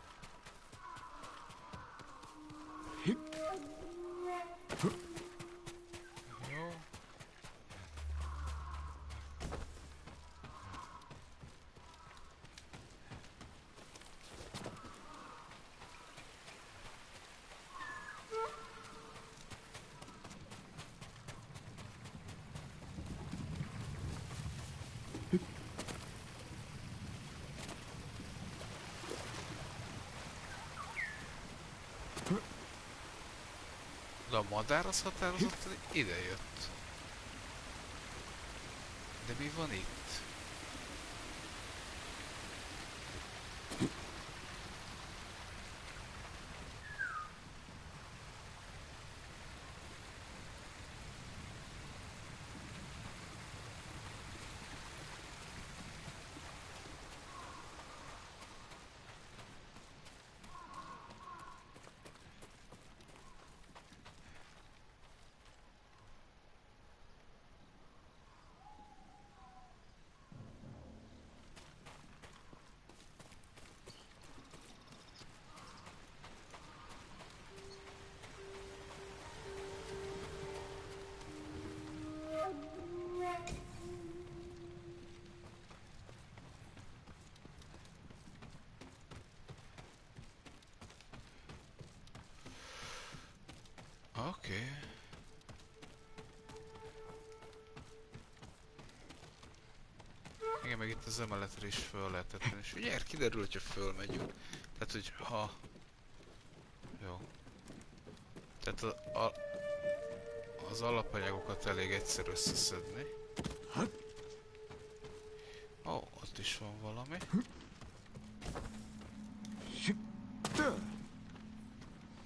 Jó. De a madár az határozottan ide jött. De mi van itt? Oké. Igen, meg itt az emeletre is föl lehetett menni. És ugye kiderül, hogyha fölmegyünk. Tehát, hogy ha... Jó. Tehát az alapanyagokat elég egyszer összeszedni. Ó, ott is van valami.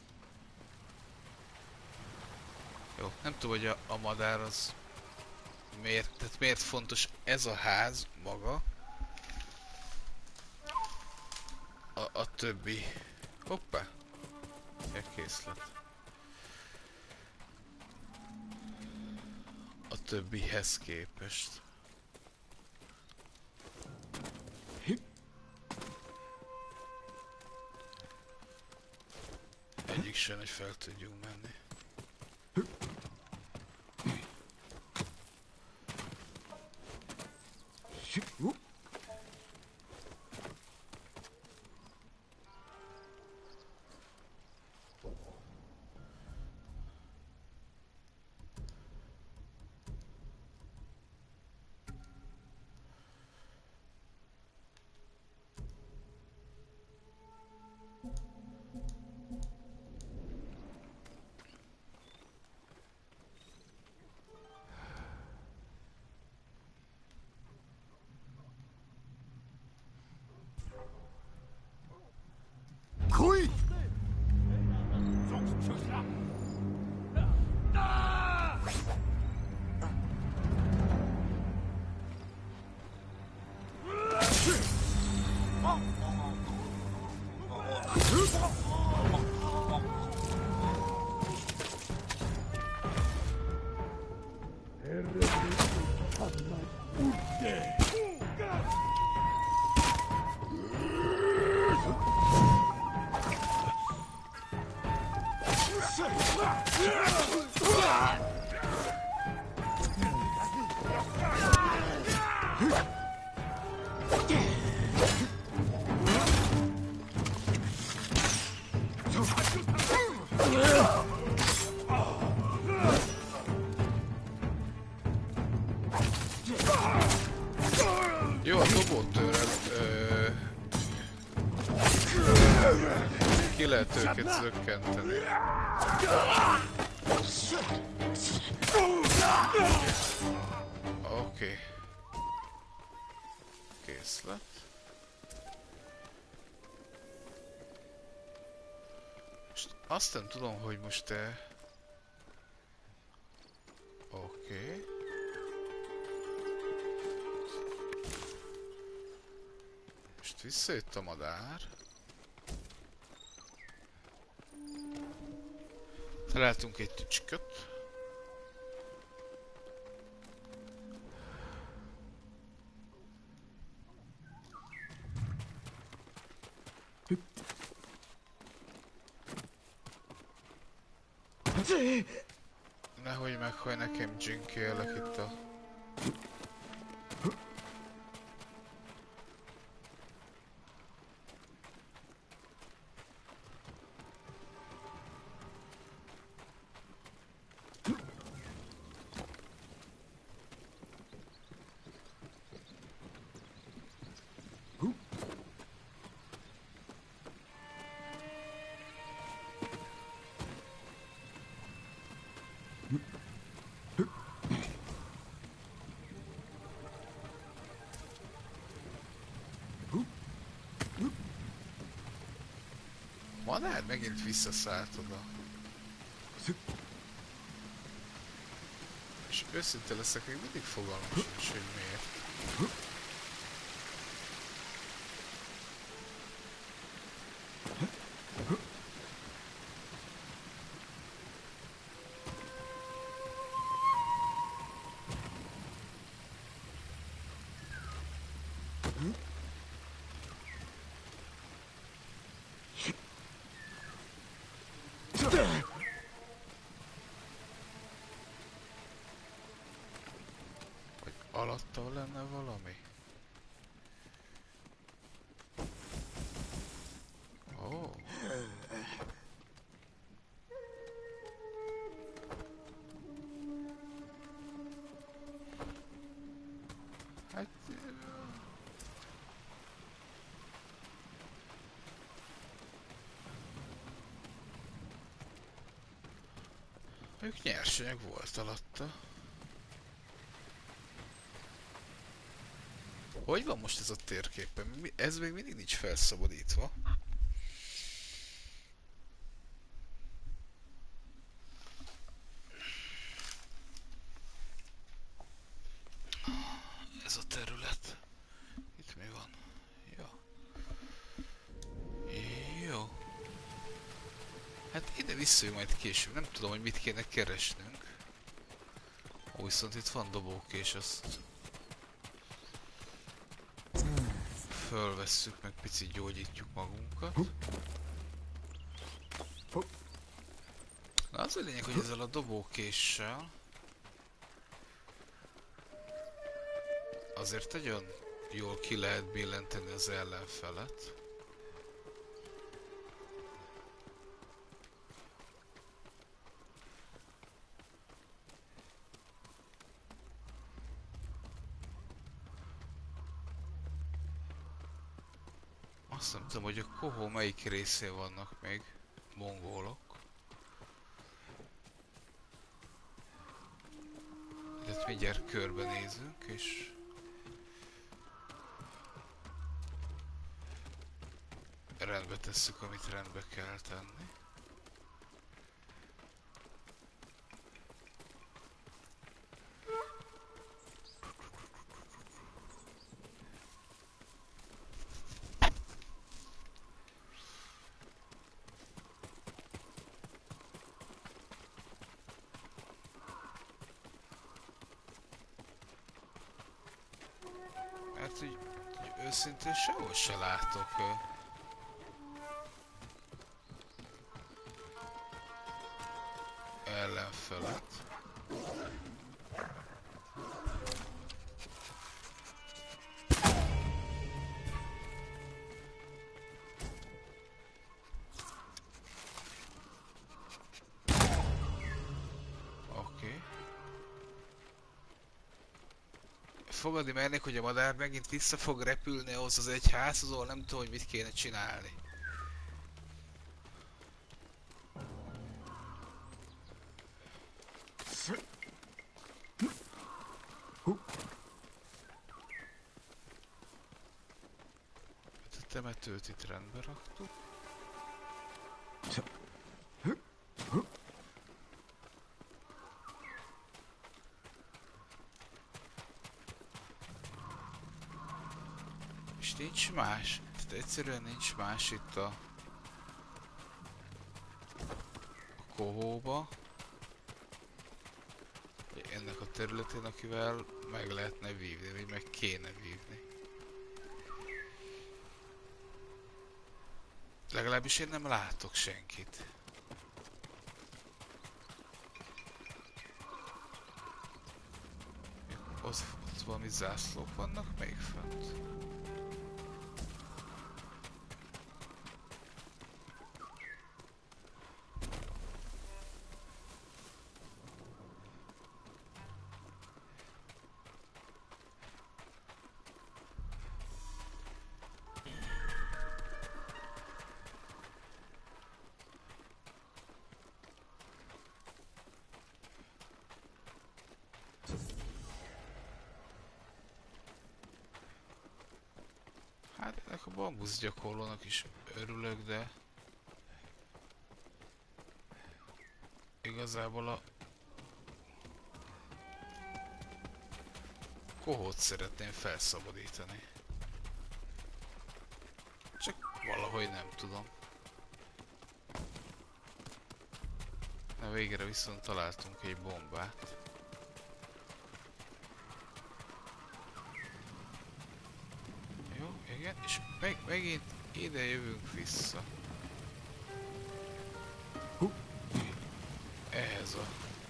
Jó, nem tudom, hogy a madár az Tehát miért fontos ez a ház maga a többi... Hoppá! Egy készlet. A többihez képest. Egyik sem, hogy fel tudjunk menni. Jó, a dobótőrrel ki lehet őket zökkenteni. Oké. Készlet. Most azt nem tudom, hogy most te... Oké. Most visszajött a madár. Találtunk egy tücsköt. Nehogy meghaj nekem Jinkelek itt a... Madár megint visszaszállt oda. És őszinte leszek, még mindig fogalmam sincs, hogy miért. Alatta lenne valami? Ó. Hát... Ők nyersanyag volt alatta. Hogy van most ez a térképen? Ez még mindig nincs felszabadítva. visszajön majd később. Nem tudom, hogy mit kéne keresnünk. Ó, viszont itt van dobókés, azt fölvesszük, meg picit gyógyítjuk magunkat. Na az a lényeg, hogy ezzel a dobókéssel azért nagyon jól ki lehet billenteni az ellenfelet. Azt nem tudom, hogy a Kohó melyik részén vannak még mongolok. Tehát mindjárt körbenézünk, és rendbe tesszük, amit rendbe kell tenni. Mert úgy őszintén sehol se látok ellenfelet. Oké. Fogadni mernék, hogy a madár megint vissza fog repülni ahhoz az egy házhoz, ahol nem tudom, hogy mit kéne csinálni. A temetőt itt rendbe raktuk. És nincs más. Tehát egyszerűen nincs más itt a Kohóba. Ennek a területén, akivel meg lehetne vívni, vagy meg kéne vívni. Legalábbis én nem látok senkit. Ott valami zászlók vannak még fent. Hát ennek a bambusz gyakorlónak is örülök, de igazából a Kohót szeretném felszabadítani. Csak valahogy nem tudom. Na végre viszont találtunk egy bombát. Jó, igen, és megint ide jövünk vissza. Ehhez a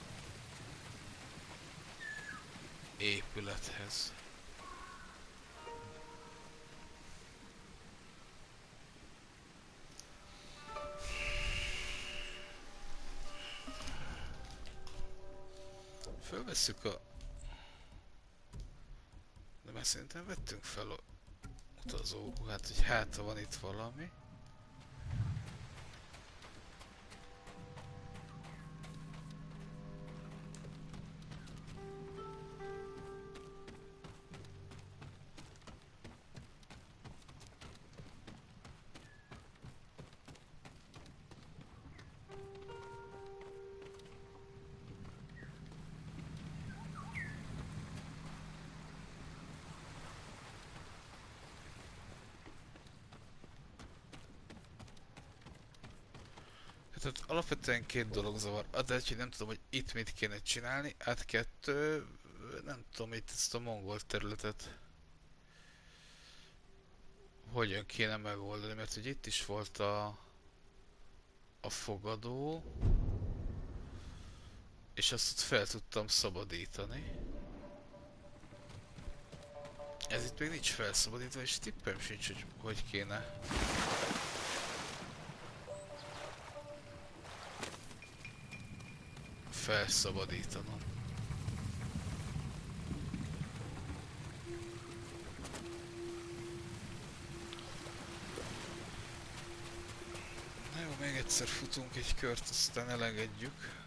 épülethez. Fölvesszük a... De már szerintem vettünk fel a utazóruhát, hogy hát van itt valami. Tehát alapvetően két dolog zavar. De hogy nem tudom, hogy itt mit kéne csinálni. Hát kettő... Nem tudom itt ezt a mongol területet hogyan kéne megoldani, mert hogy itt is volt a fogadó, és azt ott fel tudtam szabadítani. Ez itt még nincs felszabadítva, és tippem sincs, hogy hogy kéne. Felszabadítanom. Na jó, még egyszer futunk egy kört, aztán elengedjük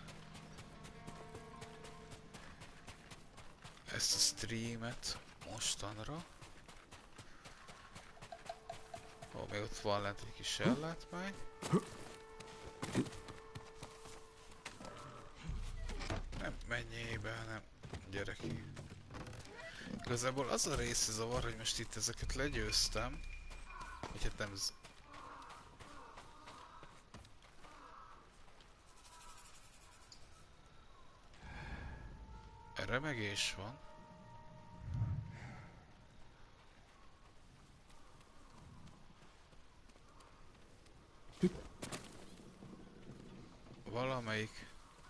ezt a streamet mostanra. Ó, még ott van lent egy kis ellátmány. Nem menjél be, nem, gyere ki. Igazából az a része zavar, hogy most itt ezeket legyőztem. Vagy hát nem... Remegés van. Valamelyik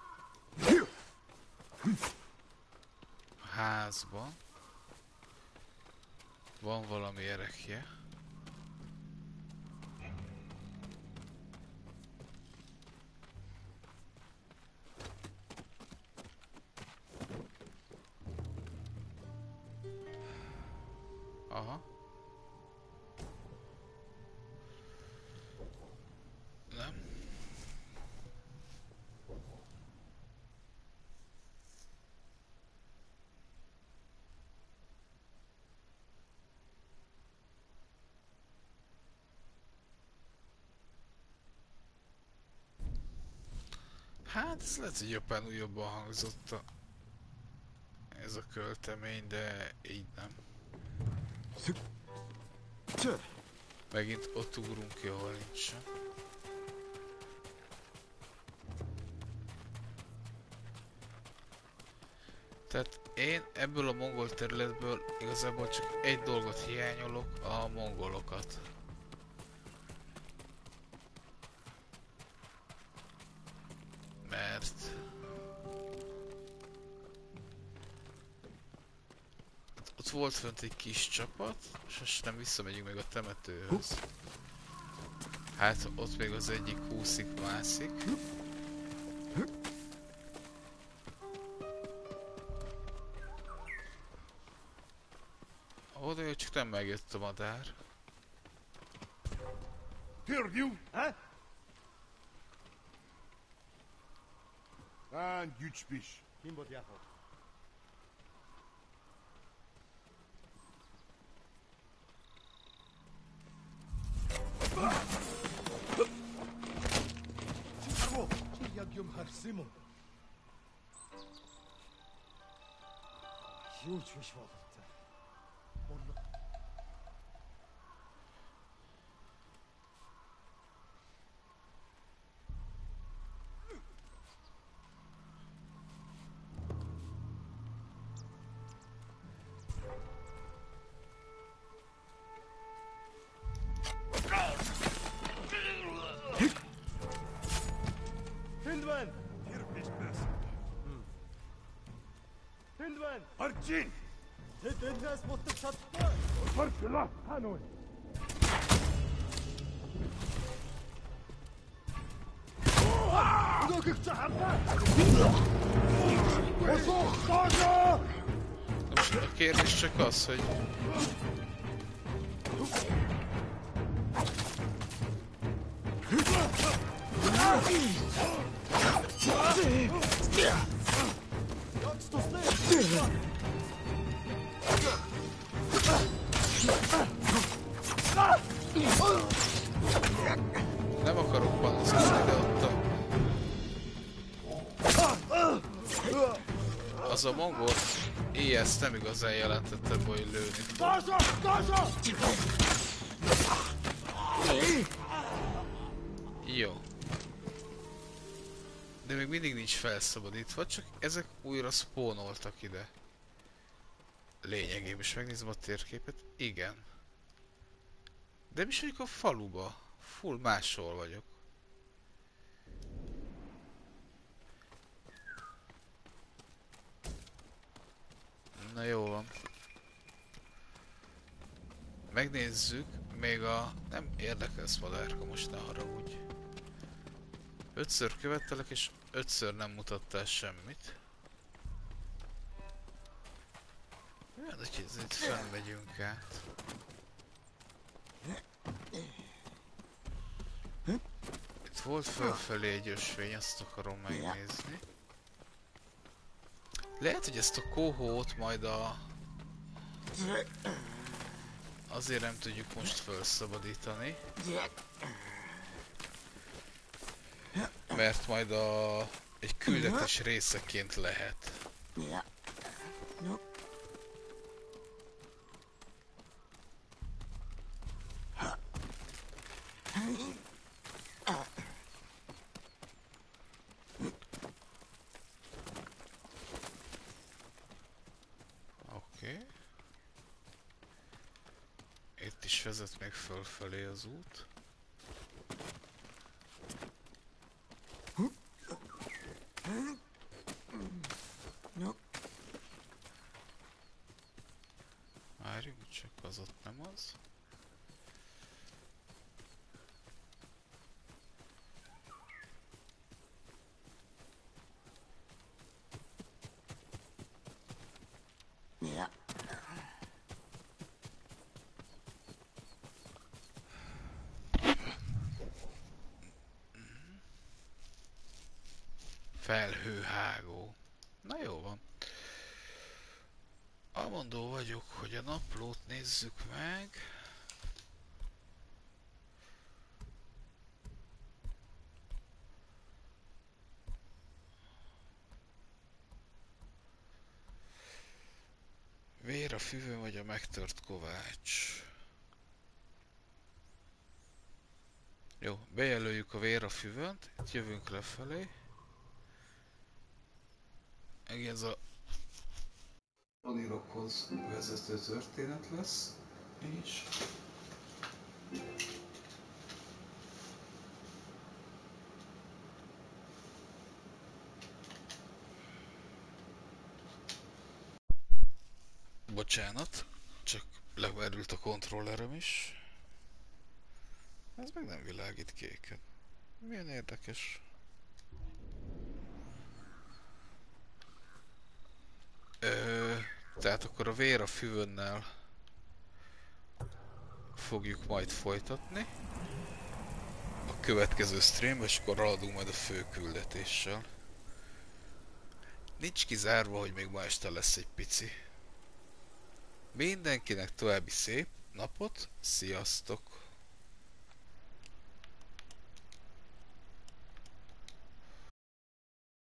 házban van valami erekje. Aha. Nem. Hát ez lehet, hogy jobban újabban hangzott ez a költemény, de így nem. Megint ott ugrunk ki, ahol nincsen. Tehát én ebből a mongol területből igazából csak egy dolgot hiányolok, a mongolokat. Mert... ott volt fönt egy kis csapat, és most nem visszamegyünk még a temetőhöz. Hát ott még az egyik úszik-mászik. Oda csak nem megjött a madár. Perdu? Hein? Ein Gütspisch. Kimbot Jakob. Chiyagyum Harsimon. Gütspisch volt. Arjin! Dedeniz mutlu çattı. Farklı Hanoi. Most a kérdés csak az, hogy... Nem akarok panaszkodni, de ott az a mongol ezt nem igazán jelentette, hogy lőni fog. Jó. De még mindig nincs felszabadítva, csak ezek újra spónoltak ide. Lényegében is megnézem a térképet. Igen. De mi is vagyok a faluba? Full máshol vagyok. Na jó van. Megnézzük, még a... Nem érdekelsz, madárka, most ne haragudj. 5-ször követtelek, és 5-ször nem mutattál semmit. Olyan, hogy itt fenn megyünk át. Itt volt fölfelé egy ösvény, azt akarom megnézni. Lehet, hogy ezt a kohót majd a... Azért nem tudjuk most felszabadítani. Mert majd egy küldetés részeként lehet. Oké. Itt is vezet még fölfelé az út. Várjunk, csak az ott nem az. Felhőhágó. Na jó van. Amondó vagyok, hogy a naplót nézzük meg. Vér a füvön vagy a megtört kovács. Jó, bejelöljük a vér a füvönt, itt jövünk lefelé. Ez a Onirokhoz vezető történet lesz, és bocsánat, csak lemerült a kontrollerem is. Ez meg nem világít kéken. Milyen érdekes. Tehát akkor a vér a füvönnel fogjuk majd folytatni a következő streambe, és akkor haladunk majd a fő küldetéssel. Nincs kizárva, hogy még ma este lesz egy pici. Mindenkinek további szép napot, sziasztok!